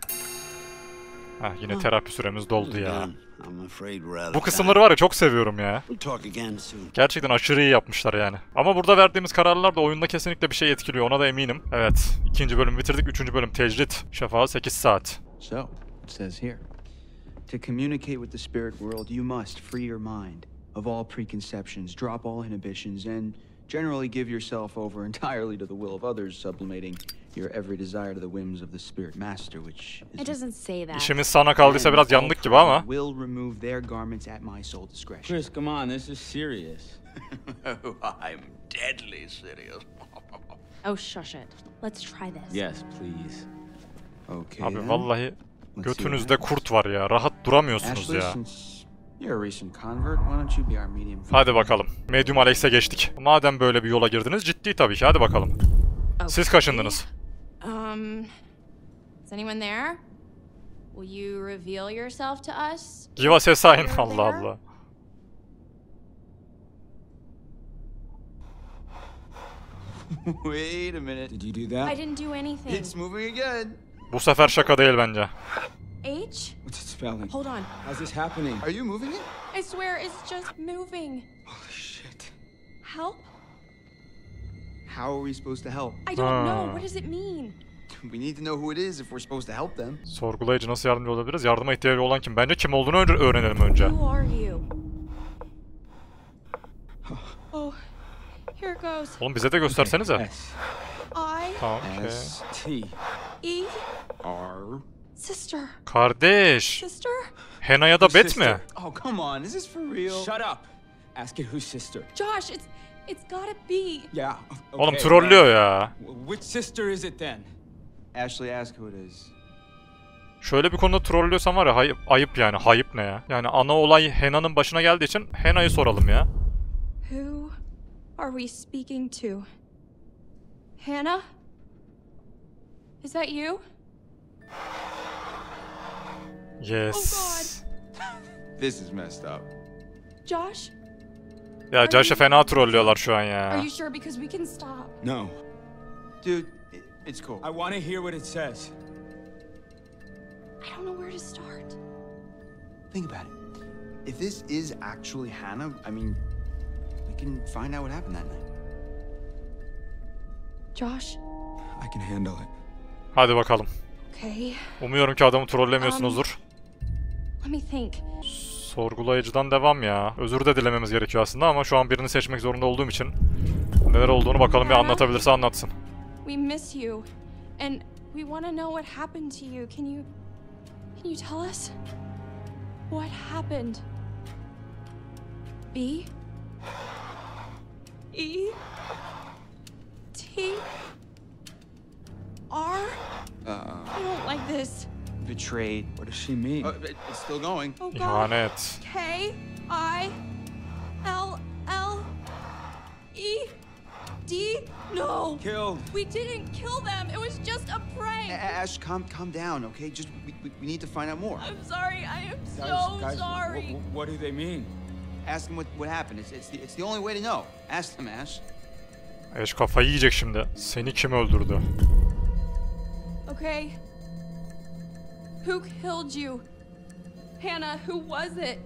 Ha yine terapi süremiz doldu ya. Done. I'm afraid we're out Bu of kısımları time. var ya, çok seviyorum ya. We'll talk again soon. Gerçekten aşırı iyi yapmışlar yani. Ama burada verdiğimiz kararlar da oyunda kesinlikle bir şey etkiliyor, ona da eminim. Evet, ikinci bölümü bitirdik. Üçüncü bölüm tecrit. Şafağı sekiz saat. So, it says here. To communicate with the spirit world, you must free your mind of all preconceptions, drop all inhibitions, and generally give yourself over entirely to the will of others, sublimating your every desire to the whims of the spirit master, which is... It doesn't say that. İşimiz sana kaldıysa biraz yandık gibi ama. Will remove their garments at my sole discretion. Chris, come on, this is serious. I'm deadly serious. Oh, shush it. Let's try this. Yes, please. Okay. Abi then. vallahi Let's see götünüzde what kurt var ya. Rahat duramıyorsunuz Ashley, ya. since you're a recent convert, why don't you be our medium? for- Hadi bakalım. Medium Alex'e geçtik. Madem böyle bir yola girdiniz, ciddi tabii ki. Hadi bakalım. Siz Okay. kaşındınız. Um, is anyone there? Will you reveal yourself to us? Give us a sign. You're Allah there? Allah. Wait a minute. Did you do that? I didn't do anything. It's moving again. Bu sefer şaka değil bence. H? What's it spelling? Hold on. How's this happening? Are you moving it? I swear it's just moving. Holy shit. Help? How are we supposed to help? I don't know. Ah. What does it mean? We need to know who it is if we're supposed to help them. Sorgulayıcı nasıl yardımcı olabiliriz? Yardıma ihtiyacı olan kim? Bence kim olduğunu önce öğrenelim önce. Who are you? Oh, here it goes. Oğlum bize de göstersenize. S. I, Tamam. okey. S T E, R. sister. Kardeş. Sister? Hena ya da Bet mi? Sister. Oh, come on. Is this for real? Shut up. Ask it whose sister. Josh, it's it's gotta be. Yeah. Oğlum trollüyor ya. Which sister is it then? Ashley, ask who it is. Şöyle bir konuda trollüyorsam var ya, ayıp, ayıp yani. Hayıp ne ya? Yani ana olay Hannah'nın başına geldiği için Hannah'yı soralım ya. Who are we speaking to? Hannah? Is that you? Yes. This is messed up. Josh? Ya Josh'a fena trollüyorlar şu an Are ya. you sure? Because we can stop. No. Dude, it, it's cool. I want to hear what it says. I don't know where to start. Think about it. If this is actually Hannah, I mean, we can find out what happened that night. Josh? I can handle it. Hadi bakalım. Okay. Umuyorum ki adamı trollemiyorsunuzdur. Let me think. Sorgulayıcıdan devam ya. Özür de dilememiz gerekiyor aslında ama şu an birini seçmek zorunda olduğum için neler olduğunu bakalım bir anlatabilirse anlatsın. We miss you. And we want to know what happened to you. Can you... Can you tell us? What happened? B? E? T? R? Uh, I don't like this. betrayed. What does she mean? Uh, it- it's still going. Oh god. İhanet. K I L L E D? No. Killed. We didn't kill them. It was just a A- prank. Ash, calm, calm down, okay? Just we, we, we need to find out more. I'm sorry. I am Guys, so guys, sorry. What, what do they mean? Ask them what, what happened. It's, it's, the, it's the only way to know. Ask them, Ash. Ash kafayı yiyecek şimdi. Seni kim öldürdü? Okay. Who killed you? Hannah, who was it?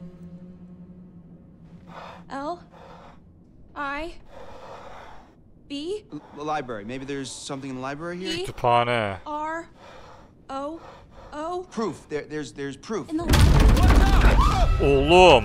L I B L- the library. Maybe there's something in the library here. E Kütüphane. R O O Proof. There, there's, there's proof. in the library. Oğlum.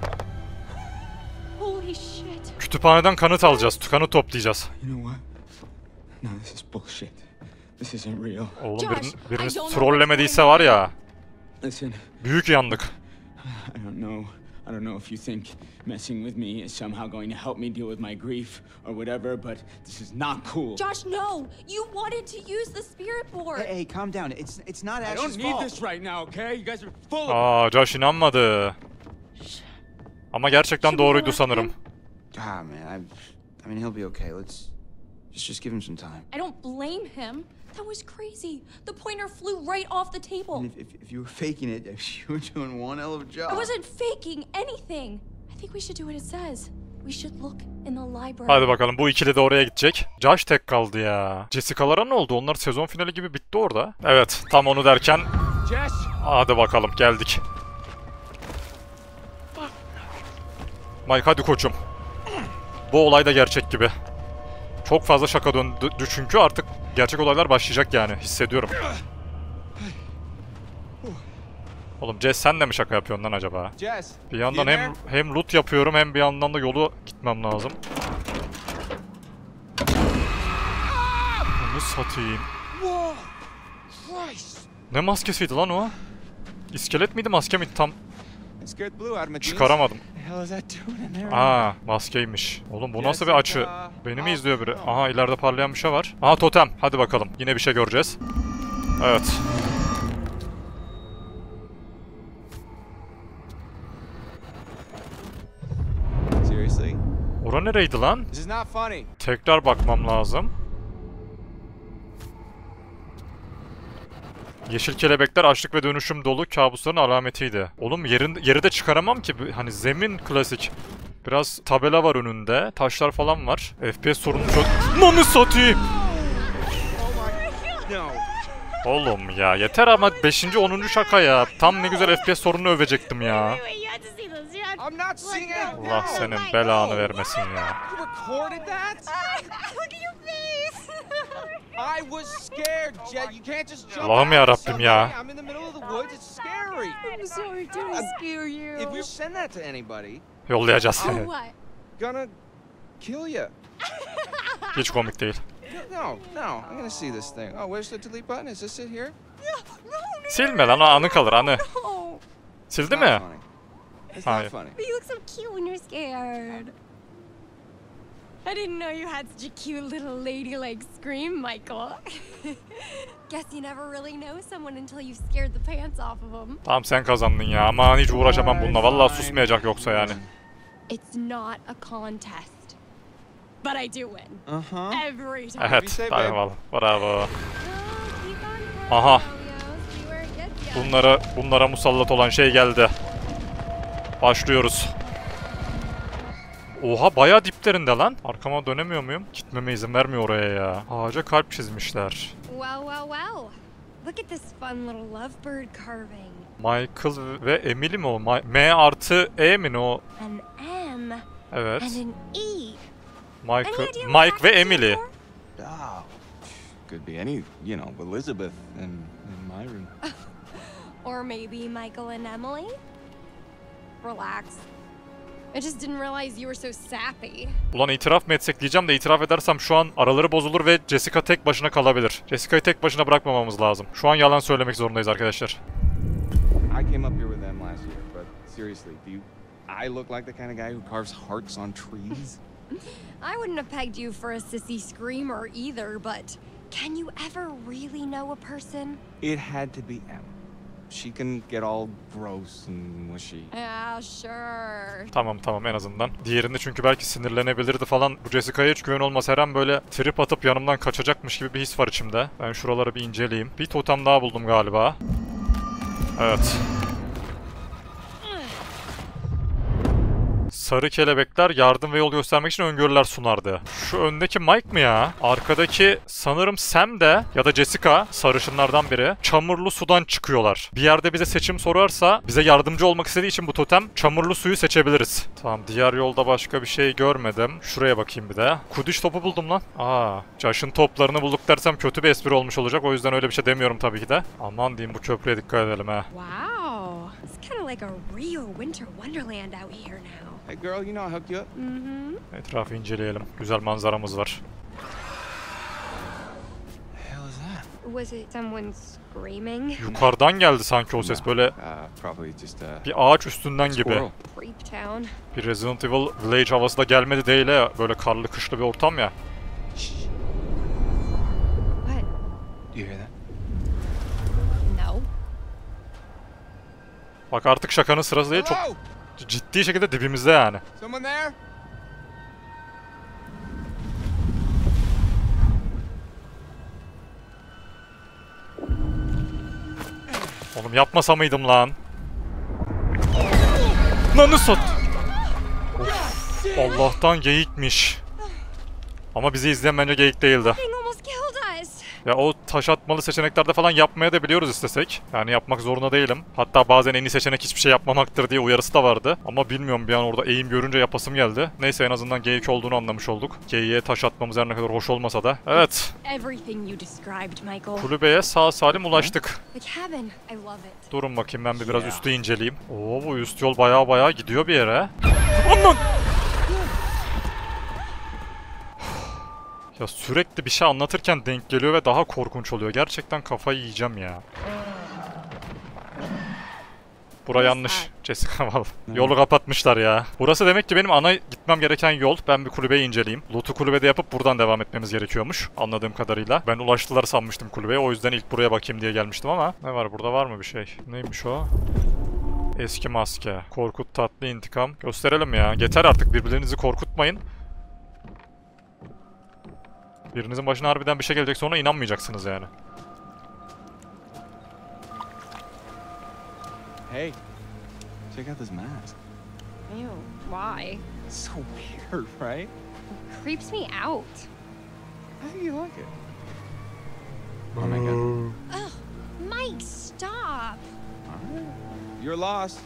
Holy shit. Kütüphaneden kanıt alacağız. Kanıt toplayacağız. You know what? No, this is bullshit. This isn't real. Oğlum Josh, birini, I biriniz don't know trollemediyse what's var going ya. Listen, Büyük yandık. I don't know. I don't know if you think messing with me is somehow going to help me deal with my grief or whatever, but this is not cool. Josh, no! You wanted to use the spirit board! Hey, hey, calm down. It's, it's not I Ash's don't need fault. this right now, okay? You guys are full of Aa, Josh inanmadı. Ama gerçekten Should we doğruydu let sanırım. him? Ah, man. I, I mean, he'll be okay. Let's just, just give him some time. I don't blame him. That was crazy. The pointer flew right off the table. And if, if, if you were faking it, you were doing one hell of a job. I wasn't faking anything. I think we should do what it says. We should look in the library. Hadi bakalım, bu ikili de oraya gidecek. Josh tek kaldı ya. Jessica'lara ne oldu? Onlar sezon finali gibi bitti orada. Evet, tam onu derken Jess! hadi bakalım, geldik. Mike hadi koçum. Bu olay da gerçek gibi. Çok fazla şaka döndü çünkü artık gerçek olaylar başlayacak yani, hissediyorum. Oğlum Jess, sen de mi şaka yapıyorsun lan acaba? Jess! Bir yandan you hem hem loot yapıyorum hem bir yandan da yolu gitmem lazım. Bunu satayım. Whoa! Christ! Ne maskesiydi lan o? İskelet miydi, maske miydi tam? It scared the blue out of my jeans. Çıkaramadım. What the hell is that doing in there? Aa, maskeymiş. Oğlum bu nasıl bir açı? Beni mi izliyor biri? Aha, ileride parlayan bir şey var. Aha, totem. Hadi bakalım. Yine bir şey göreceğiz. Evet. Seriously? Ora nereydi lan? This is not funny. Tekrar bakmam lazım. Yeşil kelebekler açlık ve dönüşüm dolu kabusların alametiydi. Oğlum yerin, yeri de çıkaramam ki. Hani zemin klasik. Biraz tabela var önünde. Taşlar falan var. F P S sorunu çok... Nanı satayım! No. Oğlum ya yeter ama beşinci onuncu şaka ya. Tam ne güzel F P S sorununu övecektim ya. Wait, you have to see this. You have I'm not seeing it Allah now. senin belanı vermesin ya. You recorded that? Look at your face. I was scared, Jet. You can't just jump Allah'ım out ya of Rabbim something. ya. I'm in the middle of the woods. It's scary. I'm sorry to scare you. If you send that to anybody, Yollayacağız. Oh, what? gonna kill you. Hiç komik değil. No, no. I'm gonna see this thing. Oh, where's the delete button? Is this it here? Silme lan, o anı kalır anı. Oh, Sildi It's mi? not funny. It's Hayır. not funny. but you look so cute when you're scared. I didn't know you had such a cute little ladylike scream, Michael. Guess you never really know someone until you've scared the pants off of them. Tamam sen kazandın ya. Aman hiç uğraşamam bununla. Vallahi susmayacak yoksa yani. It's not a contest. But I do win. Uh-huh. Every time. Evet. Tamam. Bravo. Aha. Bunlara, bunlara musallat olan şey geldi. Başlıyoruz. Oha bayağı diplerinde lan. Arkama dönemiyor muyum? Gitmeme izin vermiyor oraya ya. Ağaca kalp çizmişler. Well, well, well. Look at this fun little lovebird carving. Michael ve Emily mi o? Ma M artı E mi ne o? An M Evet. and an E. Michael, Mike ve Emily. Oh, could be any, you know, Elizabeth and, and Myron. Or maybe Michael and Emily? Relax. I just didn't realize you were so sappy. Ulan itiraf mı etsek diyeceğim de itiraf edersem şu an araları bozulur ve Jessica tek başına kalabilir. Jessica'yı tek başına bırakmamamız lazım. Şu an yalan söylemek zorundayız arkadaşlar. I came up here with them last year, but seriously, do you... I look like the kind of guy who carves hearts on trees? I wouldn't have pegged you for a sissy screamer either, but can you ever really know a person? It had to be Emma. She can get all gross and mushy. Yeah, sure. Tamam tamam en azından. Diğerinde çünkü belki sinirlenebilirdi falan. Bu Jessica'ya hiç güven olmaz. Her an böyle trip atıp yanımdan kaçacakmış gibi bir his var içimde. Ben şuraları bir inceleyeyim. Bir totem daha buldum galiba. Evet. Sarı kelebekler yardım ve yol göstermek için öngörüler sunardı. Şu öndeki Mike mi ya? Arkadaki sanırım Sam de ya da Jessica, sarışınlardan biri, çamurlu sudan çıkıyorlar. Bir yerde bize seçim sorarsa bize yardımcı olmak istediği için bu totem çamurlu suyu seçebiliriz. Tamam diğer yolda başka bir şey görmedim. Şuraya bakayım bir de. Kudiş topu buldum lan. Aa, Josh'ın toplarını bulduk dersem kötü bir espri olmuş olacak. O yüzden öyle bir şey demiyorum tabii ki de. Aman diyeyim bu köprüye dikkat edelim ha. Wow. It's kind of like a real winter wonderland out here now. Hey girl, you know I hooked you up? Mm-hmm. Etrafı inceleyelim. Güzel manzaramız var. The hell is that? Was it someone screaming? Yukarıdan geldi sanki o ses böyle Uh, probably just uh, bir ağaç üstünden gibi. squirrel. Creep Town. Bir Resident Evil Village havası da gelmedi değil ya. Böyle karlı kışlı bir ortam ya. What? Do you hear that? No. Bak artık şakanın sırası değil. Çok Hello? ciddi şekilde dibimizde yani. Someone there? Oğlum yapmasa mıydım lan? Lan ne sat? Of, Allah'tan geyikmiş. Ama bizi izleyen bence geyik değildi. Thing almost killed us. Ya o taş atmalı seçeneklerde falan yapmaya da biliyoruz istesek. Yani yapmak zorunda değilim. Hatta bazen en iyi seçenek hiçbir şey yapmamaktır diye uyarısı da vardı. Ama bilmiyorum bir an orada eğim görünce yapasım geldi. Neyse en azından geyik olduğunu anlamış olduk. Geyiğe taş atmamız her ne kadar hoş olmasa da. Evet. Everything you described, Michael. Kulübeye sağ salim ulaştık. The cabin. I love it. Durun bakayım ben bir biraz üstü inceleyeyim. Oo bu üst yol baya baya gidiyor bir yere. Aman! Ya sürekli bir şey anlatırken denk geliyor ve daha korkunç oluyor. Gerçekten kafayı yiyeceğim ya. Bura yanlış. Jessica vallahi. Yolu kapatmışlar ya. Burası demek ki benim ana gitmem gereken yol. Ben bir kulübeyi inceleyeyim. Loot'u kulübede yapıp buradan devam etmemiz gerekiyormuş. Anladığım kadarıyla. Ben ulaştılar sanmıştım kulübeye. O yüzden ilk buraya bakayım diye gelmiştim ama. Ne var burada, var mı bir şey? Neymiş o? Eski maske. Korkut tatlı intikam. Gösterelim ya. Yeter artık, birbirlerinizi korkutmayın. Birinizin başına harbiden bir şey gelecek sonra inanmayacaksınız yani. Hey, check out this mask. Ew. Why? It's so weird, right? It creeps me out. I think you like it. Oh my god. Ugh. Mike, stop. Alright. You're lost.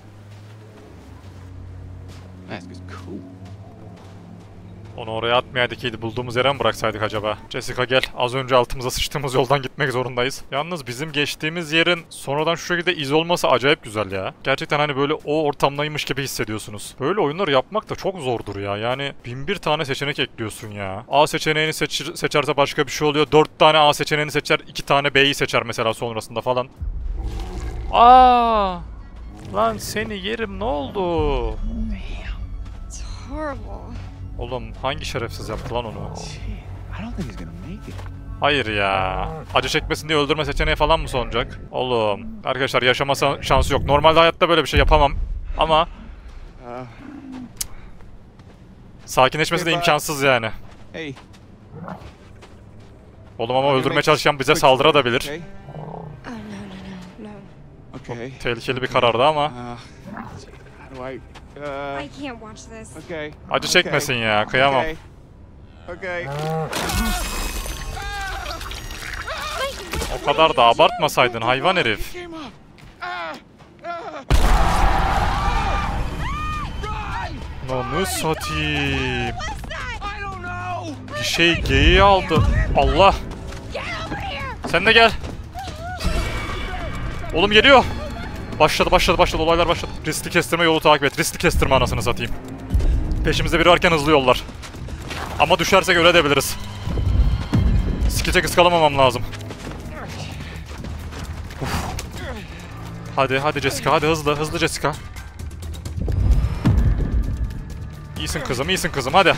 Mask is cool. Onu oraya atmayaydık iyiydi. Bulduğumuz yere mi bıraksaydık acaba? Jessica gel. Az önce altımıza sıçtığımız yoldan gitmek zorundayız. Yalnız bizim geçtiğimiz yerin sonradan şu şekilde iz olması acayip güzel ya. Gerçekten hani böyle o ortamdaymış gibi hissediyorsunuz. Böyle oyunları yapmak da çok zordur ya. Yani bin bir tane seçenek ekliyorsun ya. A seçeneğini seç seçerse başka bir şey oluyor. Dört tane A seçeneğini seçer, iki tane B'yi seçer mesela sonrasında falan. Aa! Lan seni yerim, ne oldu? It's horrible. Oğlum hangi şerefsiz yaptı lan onu? I don't think he's gonna make it. Hayır ya. Acı çekmesin diye öldürme seçeneği falan mı sonacak? Oğlum. Arkadaşlar yaşama şansı yok. Normalde hayatta böyle bir şey yapamam. Ama sakinleşmesi de imkansız yani. Hey. Oğlum ama öldürmeye çalışan bize saldırabilir. Okay. Oh, no, no, no, no. Okay. Tehlikeli bir karardı ama. Uh, how do I? Uh, I can't watch this. okay. Acı çekmesin ya. Kıyamam. Okay. Okay. O kadar da abartmasaydın hayvan herif. Lan satayım. Bir şey geyiği aldı. Allah. Sen de gel. Oğlum geliyor. Başladı başladı başladı olaylar başladı. Riskli kestirme yolu takip et. Riskli kestirme anasını satayım. Peşimizde biri varken hızlı yollar. Ama düşersek öyle edebiliriz. Skill'e kıskalamamam lazım. Uf. Hadi hadi Jessica hadi hızlı hızlı Jessica. İyisin kızım iyisin kızım hadi.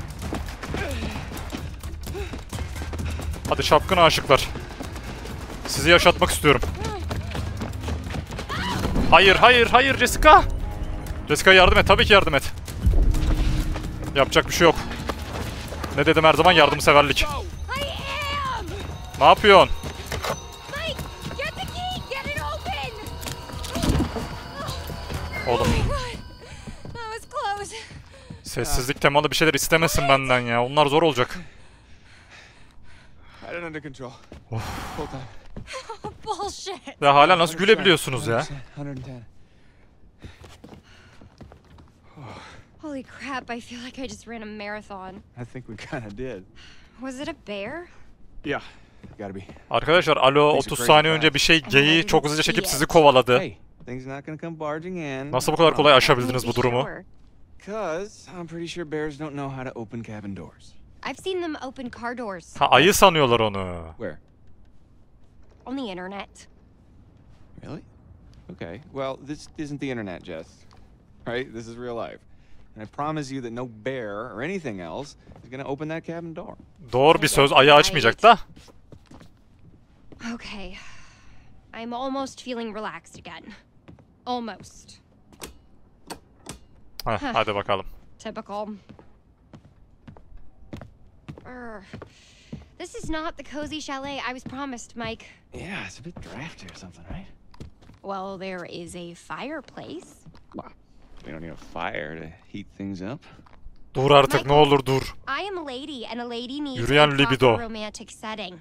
Hadi çapkın aşıklar. Sizi yaşatmak istiyorum. Hayır hayır hayır Jessica. Jessica yardım et tabii ki yardım et. Yapacak bir şey yok. Ne dedim her zaman yardımseverlik. Ne yapıyorsun? Oğlum. Sessizlik temalı bir şeyler istemesin benden ya. Onlar zor olacak. Of. Bullshit. Ya hala nasıl gülebiliyorsunuz ya? Holy crap, I feel like I just ran a marathon. I think we kind of did. Was it a bear? Yeah, gotta be. Arkadaşlar alo otuz saniye önce bir şey geyiği çok hızlıca çekip sizi kovaladı. Hey, things not gonna come barging in. Nasıl bu kadar kolay aşabildiniz bu durumu? Because I'm pretty sure bears don't know how to open cabin doors. I've seen them open car doors. Ha ayı sanıyorlar onu. Where? On the internet. Really? Okay. Well, this isn't the internet, Jess. Right? This is real life. And I promise you that no bear or anything else is gonna open that cabin door. Doğru bir söz, ayı açmayacak da. Okay. I'm almost feeling relaxed again. Almost. Heh, hadi bakalım. Typical. Urgh. This is not the cozy chalet I was promised, Mike. Yeah, it's a bit drafty or something, right? Well, there is a fireplace. Wow. We don't need a fire to heat things up. Dur artık ne olur dur. I am a lady and a lady needs Yürüyen a libido. proper romantic setting.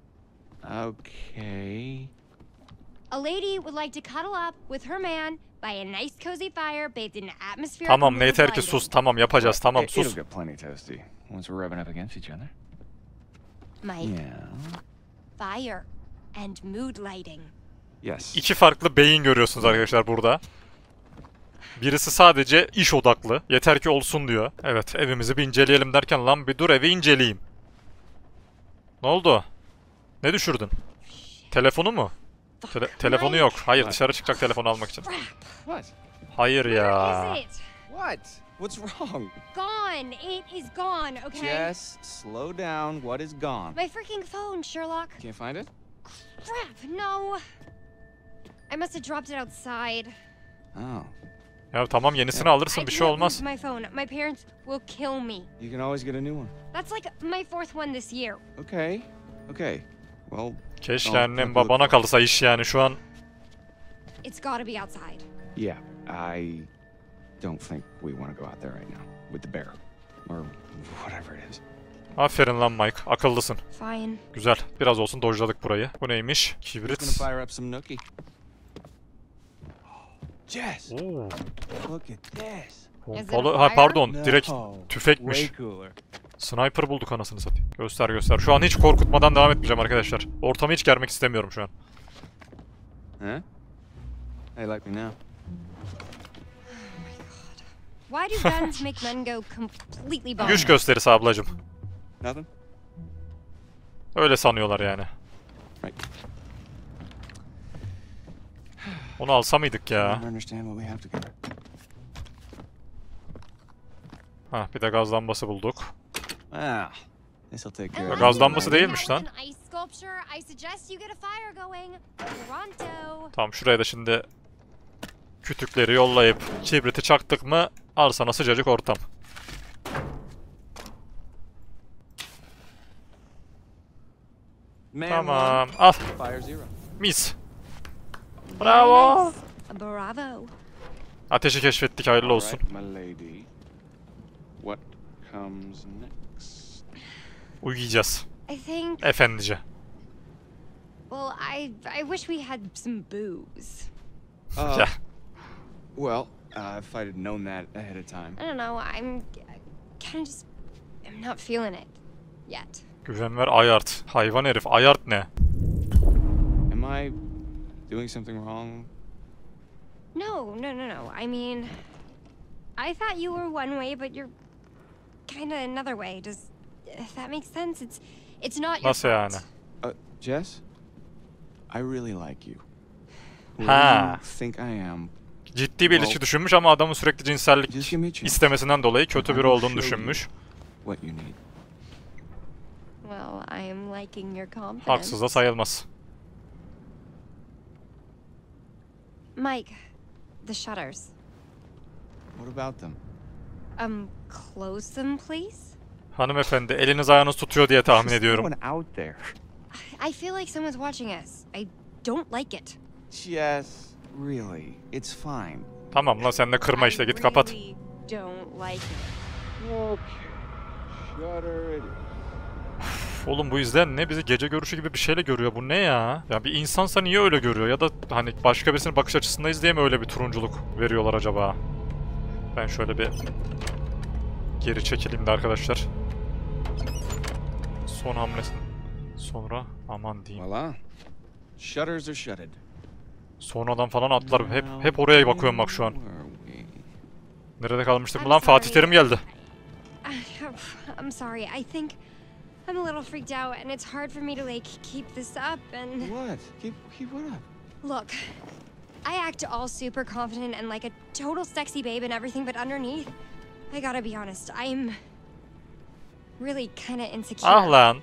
Okay. A lady would like to cuddle up with her man by a nice cozy fire bathed in an atmosphere. Tamam ne yeter ki sus. Tamam yapacağız. Tamam It, it'll sus. get plenty toasty once we're rubbing up against each other. Mike. Yeah. Fire and mood lighting. Yes. İki farklı beyin görüyorsunuz arkadaşlar burada. Birisi sadece iş odaklı. Yeter ki olsun diyor. Evet evimizi bir inceleyelim derken lan bir dur evi inceleyeyim. Ne oldu? Ne düşürdün? Telefonu mu? Tele telefonu yok. Hayır dışarı çıkacak telefonu almak için. What? Where Hayır ya. is it? What? What's wrong? Gone. It is gone, okay? Jess, slow down. What is gone? My freaking phone, Sherlock. Can't find it? Crap, no. I must have dropped it outside. Oh. Ya tamam yenisini alırsın bir şey olmaz. My phone. My parents will kill me. You can always get a new one. That's like my fourth one this year. Okay. Okay. Well, Keşke annem babana kalırsa iş yani şu an. It's gotta be outside. yeah, I don't think we want to go out there right now with the bear or whatever it is. Aferin lan Mike. Akıllısın. Fine. Güzel. Biraz olsun dojladık burayı. Bu neymiş? Just gonna Kibrit. fire up some nookie. Jess, Oo. look at this. Pompalı. Ha pardon. Direkt No, tüfekmiş. way cooler. Sniper bulduk anasını satayım. Göster göster. Şu an hiç korkutmadan devam etmeyeceğim arkadaşlar. Ortamı hiç germek istemiyorum şu an. Huh? Hey, like me now. Why do guns make men go completely bonkers? Güç gösterisi ablacım. Nothing? Öyle sanıyorlar yani. Right. Onu alsa mıydık I ya? never understand what we have together. Hah, bir de gaz lambası bulduk. Ah, this'll take care Ya of gaz it. lambası değilmiş lan. An ice sculpture. I suggest you get a fire going. Toronto. Tamam, şuraya da şimdi kütükleri yollayıp kibriti çaktık mı al sana sıcacık ortam. Man Tamam, one, al. fire zero. Mis. Bravo. Bravo. Ateşi keşfettik, hayırlı olsun. Alright, my lady. What comes next? Uyuyacağız. I think. Efendice. Well, I I wish we had some booze. Uh, Ya. well, uh, if I'd have known that ahead of time. I don't know. I'm kind of just. I'm not feeling it yet. Güven ver, ayart. Hayvan herif, ayart ne? Am I doing something wrong? No, no, no, no. I mean, I thought you were one way, but you're kind of another way. Does if that makes sense? It's it's not your Nasıl yani? fault. Uh, Jess? I really like you. Ha. Whoever you think I am, Ciddi bir ilişki düşünmüş ama adamın sürekli cinsellik just give me a chance. istemesinden dolayı kötü I biri will olduğunu show you düşünmüş. What you need. Well, I am liking your confidence. Haksız da sayılmaz. Mike, the shutters. What about them? Um, close them, please. Hanımefendi, eliniz ayağınız tutuyor diye tahmin There's ediyorum. no one out there. I feel like someone's watching us. I don't like it. Jess, really, it's fine. Tamam lan, sen de kırma işte, git kapat. I really don't like it. Okay. Shutter it is. Oğlum bu izleyen ne? Bizi gece görüşü gibi bir şeyle görüyor. Bu ne ya? Ya bir insansa niye öyle görüyor? Ya da hani başka birisinin bakış açısındayız diye mi öyle bir turunculuk veriyorlar acaba? Ben şöyle bir geri çekileyim de arkadaşlar. Son hamlesini. Sonra aman diyeyim. Voila. Shutters are shuttered. Sonradan falan atlar. Hep hep oraya bakıyorum bak şu an. Where are we? Nerede kalmıştık mı I'm lan? Fatih sorry. Terim geldi. I'm sorry. I think I'm a little freaked out, and it's hard for me to like keep this up. And What? Keep, keep what up? look, I act all super confident and like a total sexy babe and everything, but underneath, I gotta be honest, I'm really kind of insecure. Ah lan.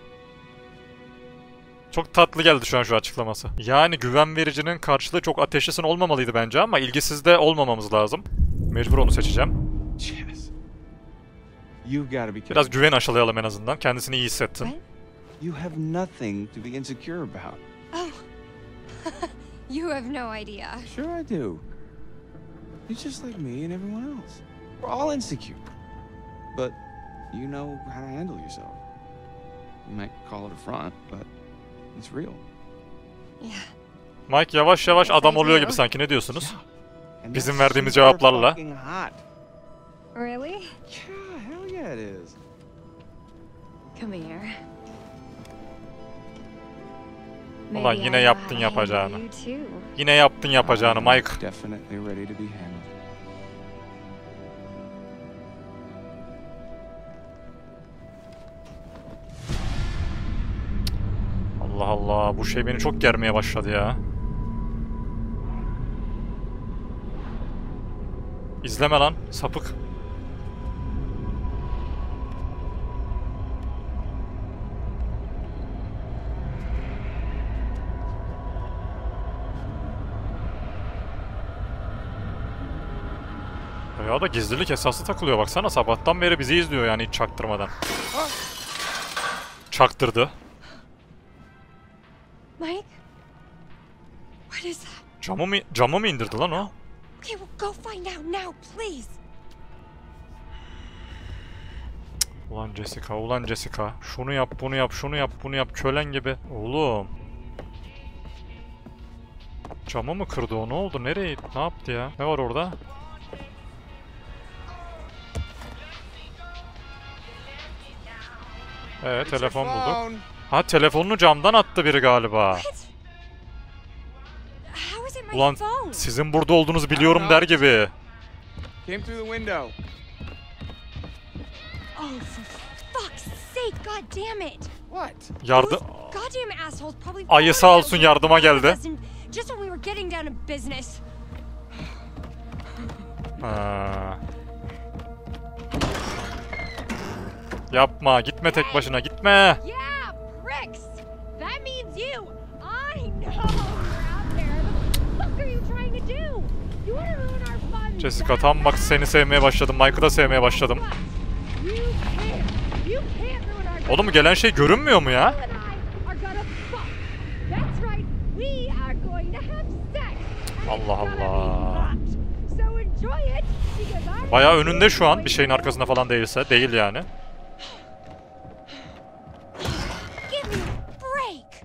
Çok tatlı geldi şu an şu açıklaması. Yani güven vericinin karşılığı çok ateşlisin olmamalıydı bence ama ilgisiz de olmamamız lazım. Mecbur onu seçeceğim. Jess. You've got to be Biraz kidding. güven aşılayalım en azından. Kendisini iyi hissetsin. What? You have nothing to be insecure about. Oh, you have no idea. Sure I do. You're just like me and everyone else. We're all insecure. But you know how to handle yourself. You might call it a front, but it's real. Yeah. Mike yavaş yavaş Yes, adam I oluyor do. gibi sanki, ne diyorsunuz? And Bizim that's verdiğimiz super cevaplarla. fucking hot. Really? Yeah, hell yeah it is. Come here. Ulan Maybe yine I yaptın know how to handle yapacağını. you too. Yine yaptın yapacağını I'm Mike. Definitely ready to be handled. Allah Allah, bu şey beni çok germeye başladı ya. İzleme lan sapık. Ya da gizlilik esaslı takılıyor, baksana sabahtan beri bizi izliyor yani hiç çaktırmadan. Çaktırdı. Mike? What is that? Camı mı, camı mı indirdi lan o? Okay, well, go find out now, please. Ulan Jessica, ulan Jessica. Şunu yap, bunu yap, şunu yap, bunu yap. Kölen gibi. Oğlum. Camı mı kırdı o? Ne oldu? Nereye? Ne yaptı ya? Ne var orada? Evet, telefon bulduk. Ha, telefonunu camdan attı biri galiba. What? How is it my Ulan phone? sizin burada olduğunuzu biliyorum der gibi. Came through the window. Oh, for fuck's sake, god damn it. What? Yardım... Those goddamn assholes probably Ayı sağ found out olsun we yardıma were geldi. us and just when we were getting down to business. Ha. Yapma, gitme tek başına, gitme. Yeah, pricks. That means you. I know you're out there. What the fuck are you trying to do? You want to ruin our fun? Jessica, tam bak seni sevmeye başladım, Mike'ı da sevmeye başladım. You can't. You can't ruin our fun. Oğlum gelen şey görünmüyor mu ya? You and I are gonna fuck. That's right. We are going to have sex. Allah Allah. So enjoy it because I'm Bayağı önünde şu an, bir şeyin arkasında falan değilse. Değil yani. Give me a break.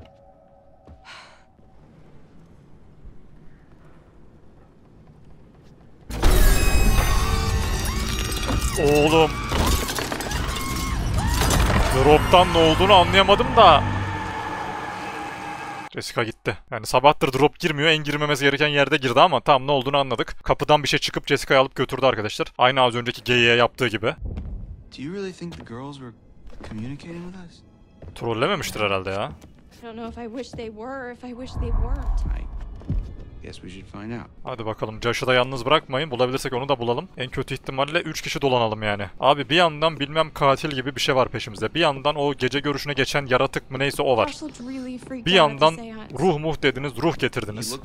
Oğlum. Drop'tan ne olduğunu anlayamadım da. Jessica gitti. Yani sabahtır drop girmiyor. En girmemesi gereken yerde girdi ama tam ne olduğunu anladık. Kapıdan bir şey çıkıp Jessica'yı alıp götürdü arkadaşlar. Aynı az önceki geyiğe yaptığı gibi. Do you really think the girls were communicating with us? Trollememiştir herhalde ya. I don't know if I wish they were or if I wish they weren't. I guess we should find out. Hadi bakalım, Josh'ı da yalnız bırakmayın. Bulabilirsek onu da bulalım. En kötü ihtimalle üç kişi dolanalım yani. Abi bir yandan bilmem katil gibi bir şey var peşimizde. Bir yandan o gece görüşüne geçen yaratık mı neyse o var. Bir yandan ruh muh dediniz, ruh getirdiniz.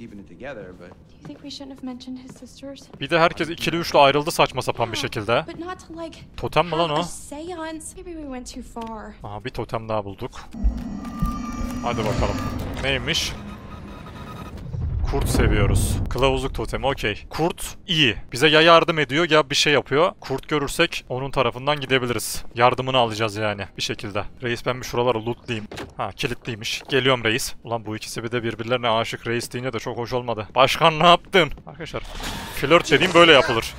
Bir de herkes ikili üçlü ayrıldı saçma sapan bir şekilde. Totem mi lan o? Aha, bir totem daha bulduk. Hadi bakalım. Neymiş? Kurt seviyoruz. Kılavuzluk totemi, okey. Kurt iyi. Bize ya yardım ediyor ya bir şey yapıyor. Kurt görürsek onun tarafından gidebiliriz. Yardımını alacağız yani bir şekilde. Reis, ben bir şuraları lootlayayım. Ha, kilitliymiş. Geliyorum reis. Ulan bu ikisi bir de birbirlerine aşık, reis deyince de çok hoş olmadı. Başkan ne yaptın? Arkadaşlar flört dediğim böyle yapılır.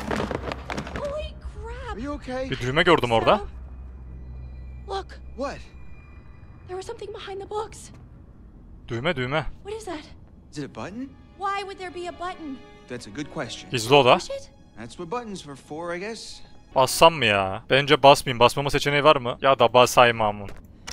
Bir düğme gördüm orada. Look. What? There was something behind the books. Düğme düğme. What is that? Is it a button? Why would there be a button? That's a good question. Gizli oda. Push it? That's what buttons are for, I guess. Bassam mı ya? Bence basmayayım. Basmama seçeneği var mı? Ya da basayım amın.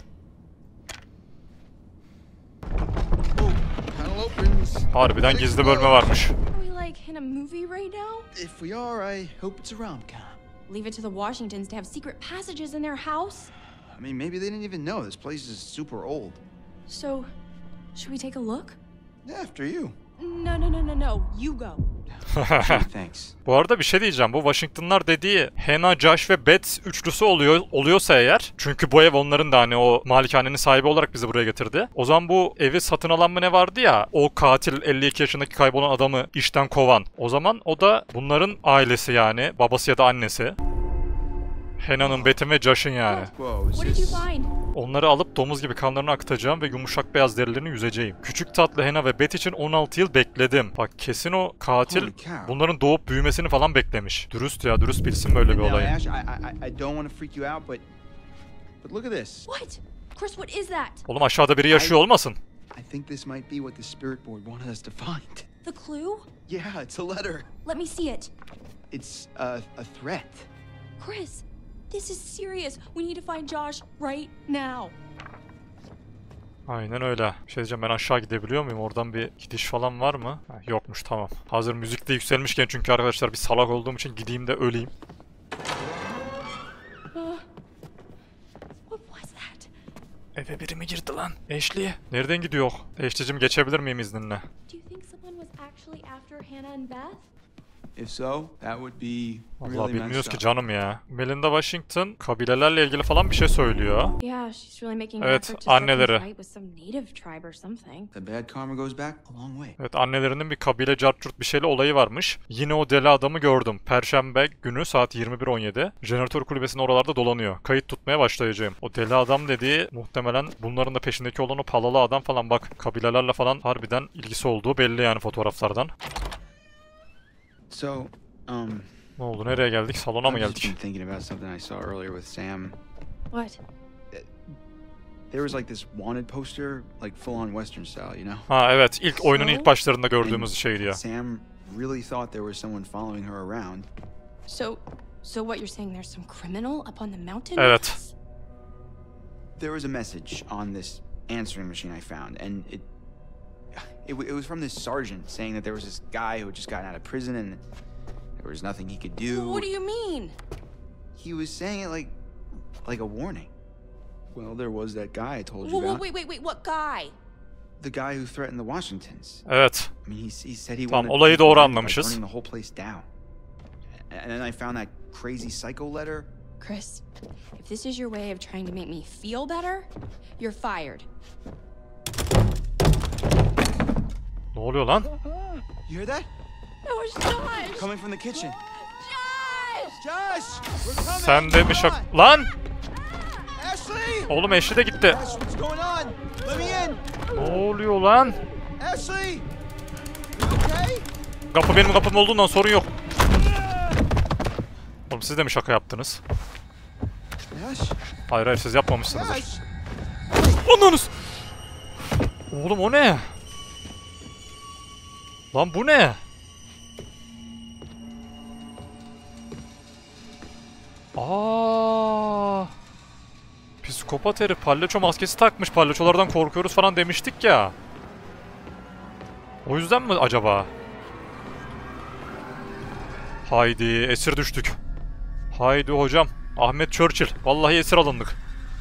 Harbiden gizli bölme varmış. Are we like in a movie right now? If we are, I hope it's a rom-com. Leave it to the Washingtons to have secret passages in their house? I mean, maybe they didn't even know. This place is super old. So, should we take a look? After you. No, no, no, no, no. You go. Gee, thanks. Bu arada bir şey diyeceğim. Bu Washington'lar dediği Hannah, Josh ve Beth üçlüsü oluyor oluyorsa eğer, çünkü bu ev onların da hani o malikanenin sahibi olarak bizi buraya getirdi. O zaman bu evi satın alan mı ne vardı ya? O katil elli iki yaşındaki kaybolan adamı işten kovan. O zaman o da bunların ailesi yani. Babası ya da annesi. Hannah'nın, Beth'in ve Josh'ın yani. What did you find? Onları alıp domuz gibi kanlarını akıtacağım ve yumuşak beyaz derilerini yüzeceğim. Küçük tatlı Hannah ve Beth için on altı yıl bekledim. Bak kesin o katil bunların doğup büyümesini falan beklemiş. Dürüst ya, dürüst bilsin böyle bir olayı. Ash, I, I, I don't want to freak you out, but but look at this. What? Chris, what is that? Oğlum aşağıda biri yaşıyor olmasın? I think this might be what the spirit board wanted us to find. The clue? Yeah, it's a letter. Let me see it. It's a, a threat. Chris, this is serious. We need to find Josh right now. Aynen öyle. Bir şey diyeceğim, ben aşağı gidebiliyor muyum? Oradan bir gidiş falan var mı? Ha, yokmuş, tamam. Hazır müzikte yükselmişken çünkü arkadaşlar bir salak olduğum için gideyim de öleyim. Uh, what was that? Eve biri mi girdi lan? Ashley. Nereden gidiyor? Ashley'cim geçebilir miyim izninle? Do you think someone was actually after Hannah and Beth? If so, that would be Vallahi really bilmiyoruz messed ki up. canım ya. Melinda Washington kabilelerle ilgili falan bir şey söylüyor. Yeah, she's really making an Evet, effort to start anneleri. a fight with some native tribe or something. The bad karma goes back a long way. Evet, annelerinin bir kabile cartçurt bir şeyle olayı varmış. Yine o deli adamı gördüm. Perşembe günü saat yirmi bir on yedi. Jeneratör kulübesinin oralarda dolanıyor. Kayıt tutmaya başlayacağım. O deli adam dediği muhtemelen bunların da peşindeki olan o palalı adam falan, bak kabilelerle falan harbiden ilgisi olduğu belli yani fotoğraflardan. So, um... Ne oldu? Nereye geldik? Salona mı I've just geldik? been thinking about something I saw earlier with Sam. What? There was like this wanted poster, like full on western style, you know? Ha evet, ilk oyunun So? ilk başlarında gördüğümüz şeydi ya. Sam really thought there was someone following her around. So, so what you're saying? There's some criminal up on the mountain? Evet. There was a message on this answering machine I found, and it, it, it was from this sergeant saying that there was this guy who had just gotten out of prison and there was nothing he could do. What do you mean? He was saying it like Like a warning. Well, there was that guy I told you Whoa, whoa, about. wait, wait, wait, what guy? The guy who threatened the Washingtons. Evet. I mean, he, he said he Tamam, wanted olayı people doğru by anlamışız. burning the whole place down. And then I found that crazy psycho letter. Chris, if this is your way of trying to make me feel better, you're fired. Ne oluyor lan? You hear that? That was Josh! Coming from the kitchen. Josh! Josh! We're coming! Sen de mi şak... Lan! Ashley! Oğlum Ashley de gitti. Ash, what's going on? Let me in! Ne oluyor lan? Ashley! You okay? Kapı benim kapım olduğundan sorun yok. Oğlum siz de mi şaka yaptınız? Ash? Hayır hayır siz yapmamışsınızdır. Ash! Ananız! Oğlum o ne? Lan bu ne? Aa! Psikopat herif palyaço maskesi takmış. Palyaçolardan korkuyoruz falan demiştik ya. O yüzden mi acaba? Haydi esir düştük. Haydi hocam. Ahmet Churchill. Vallahi esir alındık.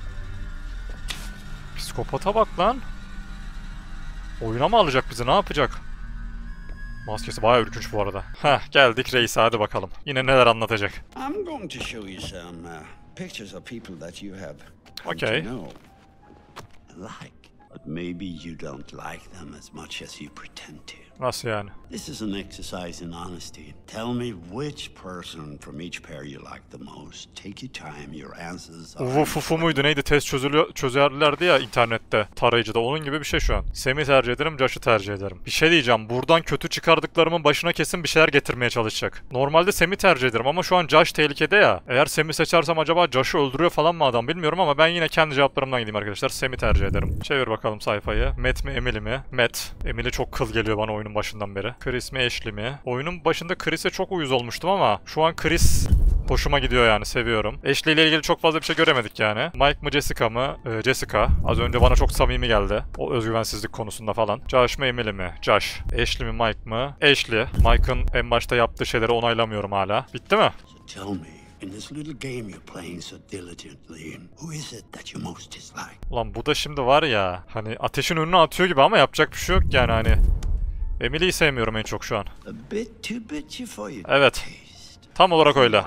Psikopata bak lan. Oyuna mı alacak bizi? Ne yapacak? Maskesi bayağı ürkünç bu arada. Heh, geldik reise, hadi bakalım. Yine neler anlatacak. I'm going to show you some uh, pictures of people that you have come Okay. to know, like, but maybe you don't like them as much as you pretend to. Nasıl yani? This is an exercise in honesty. Tell me which person from each pair you like the most. Take your time, your answers are... Uvu fufu muydu neydi, test çözülüyor, çözerlerdi ya internette, tarayıcıda, onun gibi bir şey şu an. Sem'i tercih ederim, Josh'u tercih ederim. Bir şey diyeceğim, buradan kötü çıkardıklarımın başına kesin bir şeyler getirmeye çalışacak. Normalde Sem'i tercih ederim ama şu an Josh tehlikede ya. Eğer Sem'i seçersem acaba Josh'u öldürüyor falan mı adam bilmiyorum ama ben yine kendi cevaplarımdan gideyim arkadaşlar. Sem'i tercih ederim. Çevir bakalım sayfayı. Matt mi Emily mi? Matt. Emily çok kıl geliyor bana oyunun başından beri. Chris mi Ashley mi? Oyunun başında Chris'e çok uyuz olmuştum ama şu an Chris hoşuma gidiyor yani, seviyorum. Ashley ile ilgili çok fazla bir şey göremedik yani. Mike mı Jessica mı? Ee, Jessica. Az önce bana çok samimi geldi. O özgüvensizlik konusunda falan. Josh mı Emily mi? Josh. Ashley mi Mike mı? Ashley. Mike'ın en başta yaptığı şeyleri onaylamıyorum hala. Bitti mi? So tell me, in this little game you're playing so diligently, who is it that you most dislike? Ulan bu da şimdi var ya, hani ateşin önüne atıyor gibi ama yapacak bir şey yok yani hani. Emily'yi sevmiyorum en çok şu an. A bit too bitchy for you. Evet. Tam olarak öyle.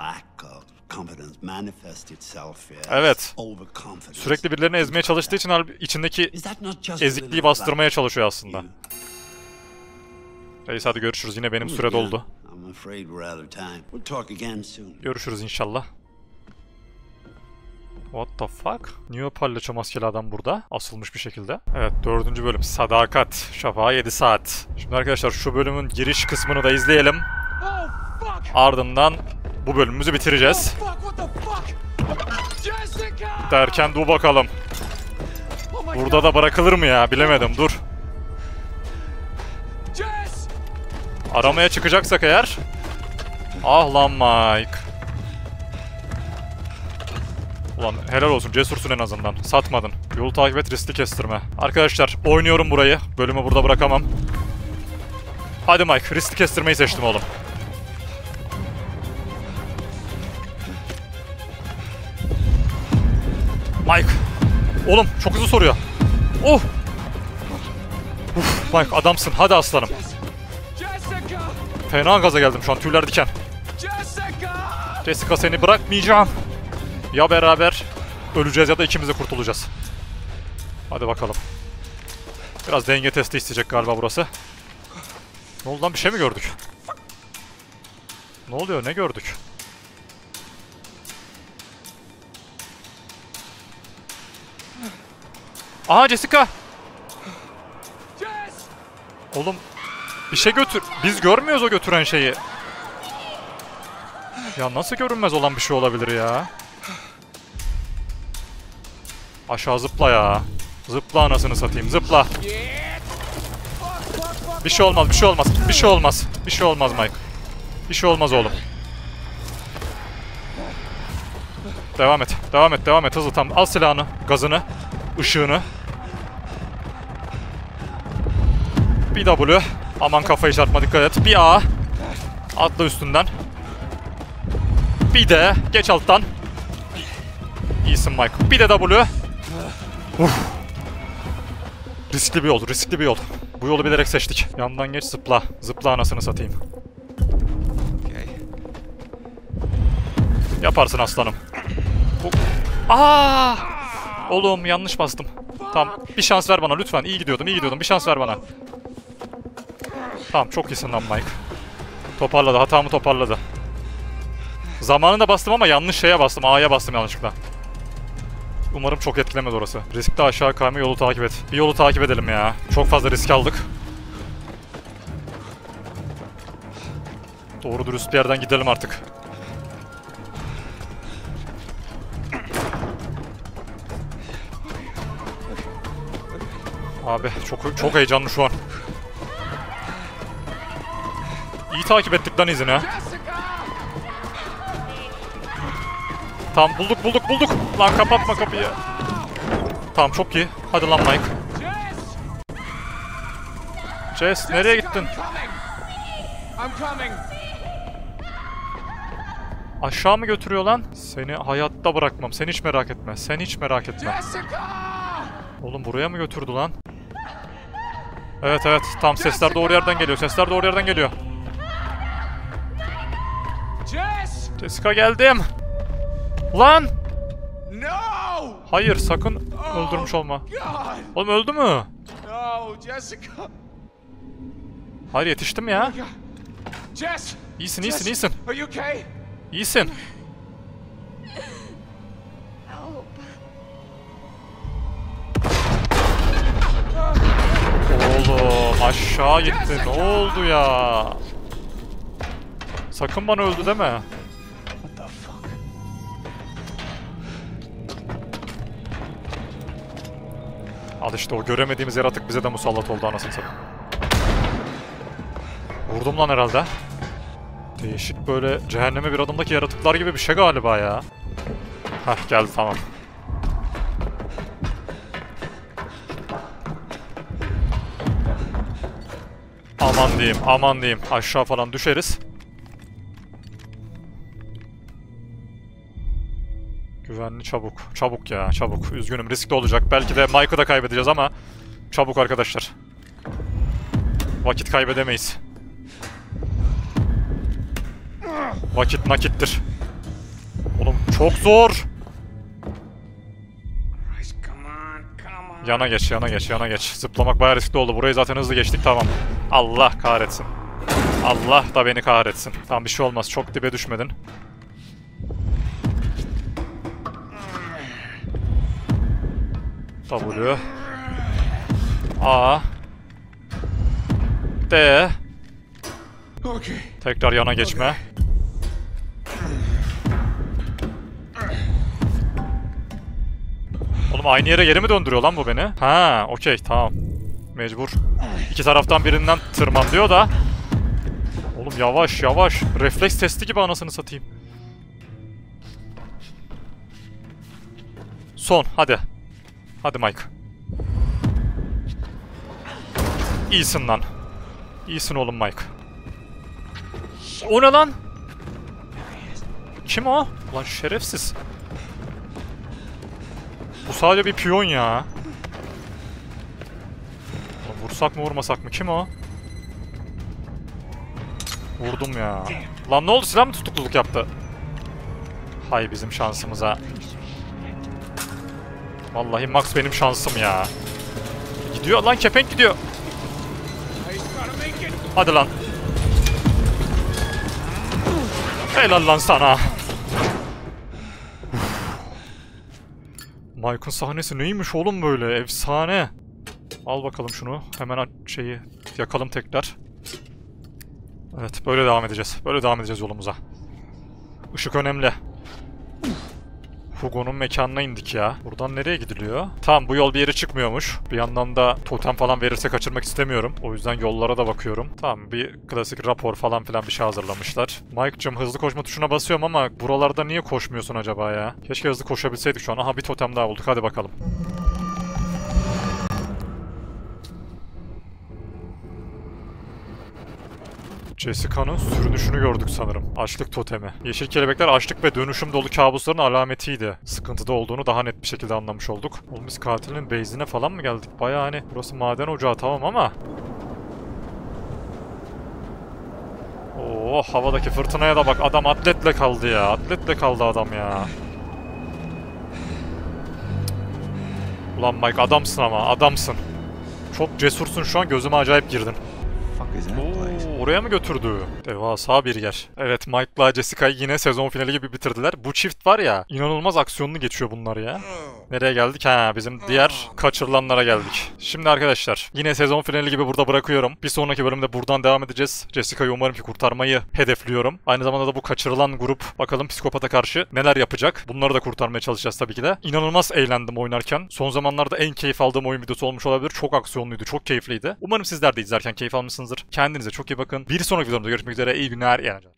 Evet. Sürekli birilerini ezmeye çalıştığı için içindeki ezikliği bastırmaya çalışıyor aslında. Reis hadi görüşürüz. Yine benim süre doldu. Görüşürüz inşallah. What the fuck? Niye o palyaço maskeli adam burada? Asılmış bir şekilde. Evet, dördüncü bölüm. Sadakat. Şafağı yedi saat. Şimdi arkadaşlar şu bölümün giriş kısmını da izleyelim. Ardından bu bölümümüzü bitireceğiz. Derken dur bakalım. Burada da bırakılır mı ya? Bilemedim, dur. Aramaya çıkacaksak eğer. Ah lan Mike. Ulan helal olsun, cesursun en azından. Satmadın. Yolu takip et, riskli kestirme. Arkadaşlar oynuyorum burayı. Bölümü burada bırakamam. Hadi Mike, riskli kestirmeyi seçtim oğlum. Mike. Oğlum çok hızlı soruyor. Oh. Uf, Mike adamsın. Hadi aslanım. Fena gaza geldim şu an. Tüyler diken. Jessica seni bırakmayacağım. Ya beraber öleceğiz ya da ikimiz de kurtulacağız. Hadi bakalım. Biraz denge testi isteyecek galiba burası. Ne oldu lan, bir şey mi gördük? Ne oluyor, ne gördük? Aha Jessica! Oğlum bir şey götür... Biz görmüyoruz o götüren şeyi. Ya nasıl görünmez olan bir şey olabilir ya? Aşağı zıpla ya. Zıpla anasını satayım, zıpla. Bir şey olmaz, bir şey olmaz, bir şey olmaz. Bir şey olmaz Mike. Bir şey olmaz oğlum. Devam et, devam et, devam et hızlı tam. Al silahını, gazını, ışığını. Bir W. Aman kafayı çarpma, dikkat et. Bir A. Atla üstünden. Bir de geç alttan. İyisin Mike. Bir de W. Uf. Riskli bir yol, riskli bir yol. Bu yolu bilerek seçtik. Yandan geç, zıpla. Zıpla anasını satayım. Okay. Yaparsın aslanım. Bu... Aa! Oğlum yanlış bastım. Tamam, bir şans ver bana lütfen. İyi gidiyordum, iyi gidiyordum. Bir şans ver bana. Tamam, çok iyisin lan Mike. Toparladı, hatamı toparladı. Zamanında bastım ama yanlış şeye bastım. A'ya bastım yanlışlıkla. Umarım çok etkilemedi orası. Riskli aşağı kayma, yolu takip et. Bir yolu takip edelim ya. Çok fazla risk aldık. Doğru dürüst bir yerden gidelim artık. Abi çok çok heyecanlı şu an. İyi takip ettik lan izini. Tamam bulduk bulduk bulduk. Lan kapatma kapıyı. Tamam çok iyi. Hadi lan Mike. Jess nereye gittin? Aşağı mı götürüyor lan? Seni hayatta bırakmam. Sen hiç merak etme. Sen hiç merak etme. Oğlum buraya mı götürdü lan? Evet evet. Tam sesler doğru yerden geliyor. Sesler doğru yerden geliyor. Jessica geldim. Lan! Hayır sakın öldürmüş olma. Oğlum öldü mü? Hayır yetiştim ya. İyisin iyisin iyisin. İyisin. Oğlum aşağı gitti. Ne oldu ya? Sakın bana öldü deme. Al işte o göremediğimiz yaratık bize de musallat oldu anasını satayım. Vurdum lan herhalde. Değişik böyle cehenneme bir adımdaki yaratıklar gibi bir şey galiba ya. Hah geldi tamam. Aman diyeyim aman diyeyim aşağı falan düşeriz. Güvenli çabuk. Çabuk ya çabuk. Üzgünüm riskli olacak. Belki de Mike'ı da kaybedeceğiz ama çabuk arkadaşlar. Vakit kaybedemeyiz. Vakit nakittir. Oğlum çok zor. Yana geç yana geç yana geç. Zıplamak bayağı riskli oldu. Burayı zaten hızlı geçtik tamam. Allah kahretsin. Allah da beni kahretsin. Tamam bir şey olmaz. Çok dibe düşmedin. W A D Tekrar yana geçme. Oğlum aynı yere geri mi döndürüyor lan bu beni? Ha, okey tamam. Mecbur. İki taraftan birinden tırman diyor da. Oğlum yavaş yavaş. Refleks testi gibi anasını satayım. Son hadi. Hadi Mike. İyisin lan. İyisin oğlum Mike. O ne lan? Kim o? Lan şerefsiz. Bu sadece bir piyon ya. Lan vursak mı vurmasak mı? Kim o? Vurdum ya. Lan ne oldu? Silah mı tutukluluk yaptı? Hay bizim şansımıza. Vallahi Max benim şansım ya. Gidiyor lan kepenk gidiyor. Hadi lan. Helal lan sana. Mike'ın sahnesi neymiş oğlum böyle? Efsane. Al bakalım şunu. Hemen şeyi yakalım tekrar. Evet böyle devam edeceğiz. Böyle devam edeceğiz yolumuza. Işık önemli. Hugo'nun mekanına indik ya. Buradan nereye gidiliyor? Tamam bu yol bir yere çıkmıyormuş. Bir yandan da totem falan verirse kaçırmak istemiyorum. O yüzden yollara da bakıyorum. Tamam bir klasik rapor falan filan bir şey hazırlamışlar. Mike'cım hızlı koşma tuşuna basıyorum ama buralarda niye koşmuyorsun acaba ya? Keşke hızlı koşabilseydik şu an. Aha bir totem daha bulduk. Hadi bakalım. Jessica'nın sürünüşünü gördük sanırım. Açlık totemi. Yeşil kelebekler açlık ve dönüşüm dolu kabusların alametiydi. Sıkıntıda olduğunu daha net bir şekilde anlamış olduk. Oğlum biz katilin base'ine falan mı geldik? Baya hani burası maden ocağı tamam ama... Oo, havadaki fırtınaya da bak, adam atletle kaldı ya. Atletle kaldı adam ya. Ulan Mike adamsın ama adamsın. Çok cesursun şu an, gözüme acayip girdin. Oo, oraya mı götürdü? Devasa bir yer. Evet, Mike'la Jessica'yı yine sezon finali gibi bitirdiler. Bu çift var ya, inanılmaz aksiyonlu geçiyor bunlar ya. Nereye geldik? Ha, bizim diğer kaçırılanlara geldik. Şimdi arkadaşlar, yine sezon finali gibi burada bırakıyorum. Bir sonraki bölümde buradan devam edeceğiz. Jessica'yı umarım ki kurtarmayı hedefliyorum. Aynı zamanda da bu kaçırılan grup bakalım psikopata karşı neler yapacak. Bunları da kurtarmaya çalışacağız tabii ki de. İnanılmaz eğlendim oynarken. Son zamanlarda en keyif aldığım oyun videosu olmuş olabilir. Çok aksiyonluydu, çok keyifliydi. Umarım sizler de izlerken keyif almışsınızdır. Kendinize çok iyi bakın. Bir sonraki videomda görüşmek üzere. İyi günler, iyi eğlenceler.